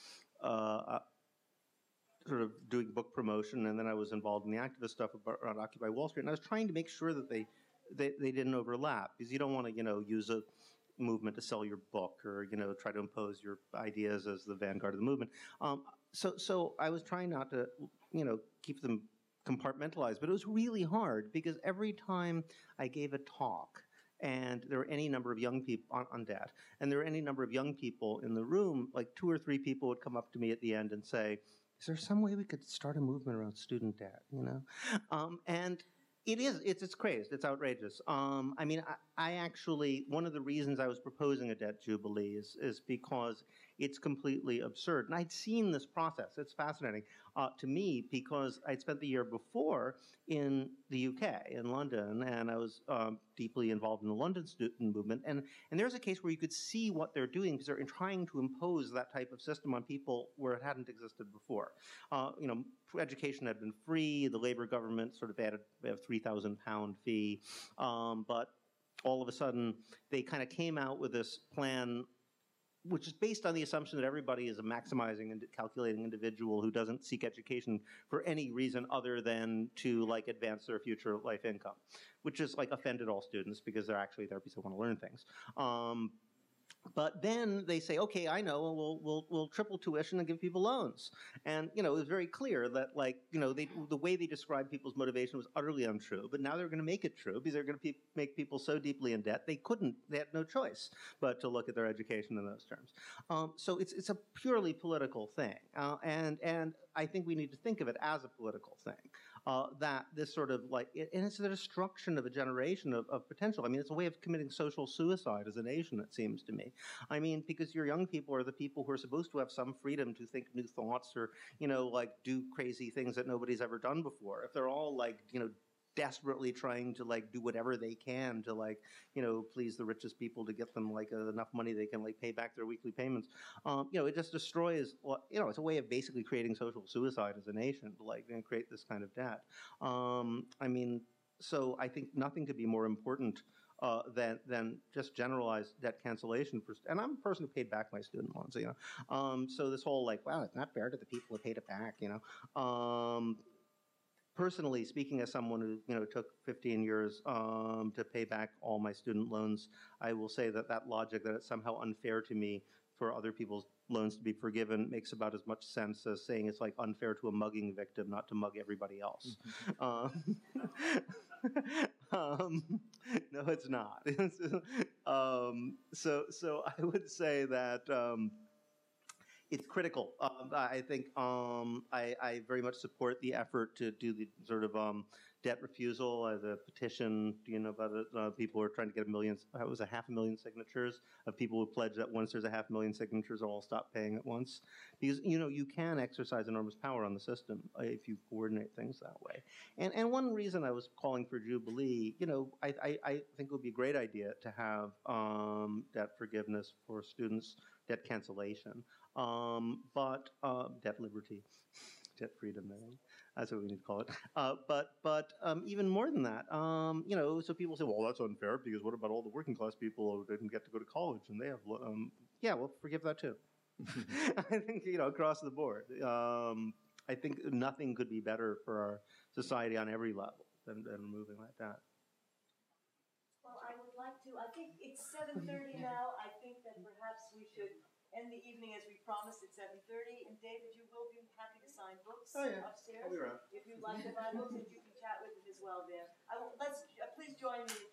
Sort of doing book promotion, and then I was involved in the activist stuff around Occupy Wall Street, and I was trying to make sure that they didn't overlap, because you don't want to use a movement to sell your book or try to impose your ideas as the vanguard of the movement. So I was trying not to keep them compartmentalized, but it was really hard because every time I gave a talk and there were any number of young people on debt, and there were any number of young people in the room, like 2 or 3 people would come up to me at the end and say, is there some way we could start a movement around student debt, And it's crazed, it's outrageous. I mean, I actually, one of the reasons I was proposing a debt jubilee is because it's completely absurd. And I'd seen this process. It's fascinating to me because I'd spent the year before in the UK, in London, and I was deeply involved in the London student movement. And there's a case where you could see what they're doing because they're trying to impose that type of system on people where it hadn't existed before. Education had been free. The Labour government sort of added a £3,000 fee. But all of a sudden, they kind of came out with this plan which is based on the assumption that everybody is a maximizing and calculating individual who doesn't seek education for any reason other than to advance their future life income, which is offended all students because they're actually there because they want to learn things. But then they say, okay, I know, we'll triple tuition and give people loans. And, it was very clear that, the way they described people's motivation was utterly untrue. But now they're going to make it true because they're going to make people so deeply in debt, they had no choice but to look at their education in those terms. So it's a purely political thing. And I think we need to think of it as a political thing. That this sort of and it's the destruction of a generation of potential. I mean, it's a way of committing social suicide as a nation, it seems to me. I mean, because your young people are the people who are supposed to have some freedom to think new thoughts or, do crazy things that nobody's ever done before. If they're all desperately trying to do whatever they can to please the richest people to get them enough money they can pay back their weekly payments. It just destroys. It's a way of basically creating social suicide as a nation to create this kind of debt. I mean, so I think nothing could be more important than just generalized debt cancellation. And I'm a person who paid back my student loans. So this whole wow, it's not fair to the people who paid it back. Personally speaking, as someone who took 15 years to pay back all my student loans, I will say that logic that it's somehow unfair to me for other people's loans to be forgiven makes about as much sense as saying it's like unfair to a mugging victim not to mug everybody else. No, it's not. So I would say that it's critical. I think I very much support the effort to do the sort of debt refusal as a petition. About people who are trying to get it was 500,000 signatures of people who pledge that once there's 500,000 signatures, they'll all stop paying at once. Because you can exercise enormous power on the system if you coordinate things that way. And one reason I was calling for Jubilee, I think it would be a great idea to have debt forgiveness for students, debt cancellation. But debt liberty, debt freedom, that's what we need to call it. But even more than that, so people say, well, that's unfair because what about all the working class people who didn't get to go to college and they have, yeah, well, forgive that too. I think, across the board. I think nothing could be better for our society on every level than removing that debt. Well, I would like to, I think it's 7:30 now. I think that perhaps we should end the evening as we promised at 7:30. And David, you will be happy to sign books upstairs. I'll be around. If you'd like to buy books, and you can chat with him as well there. Please join me.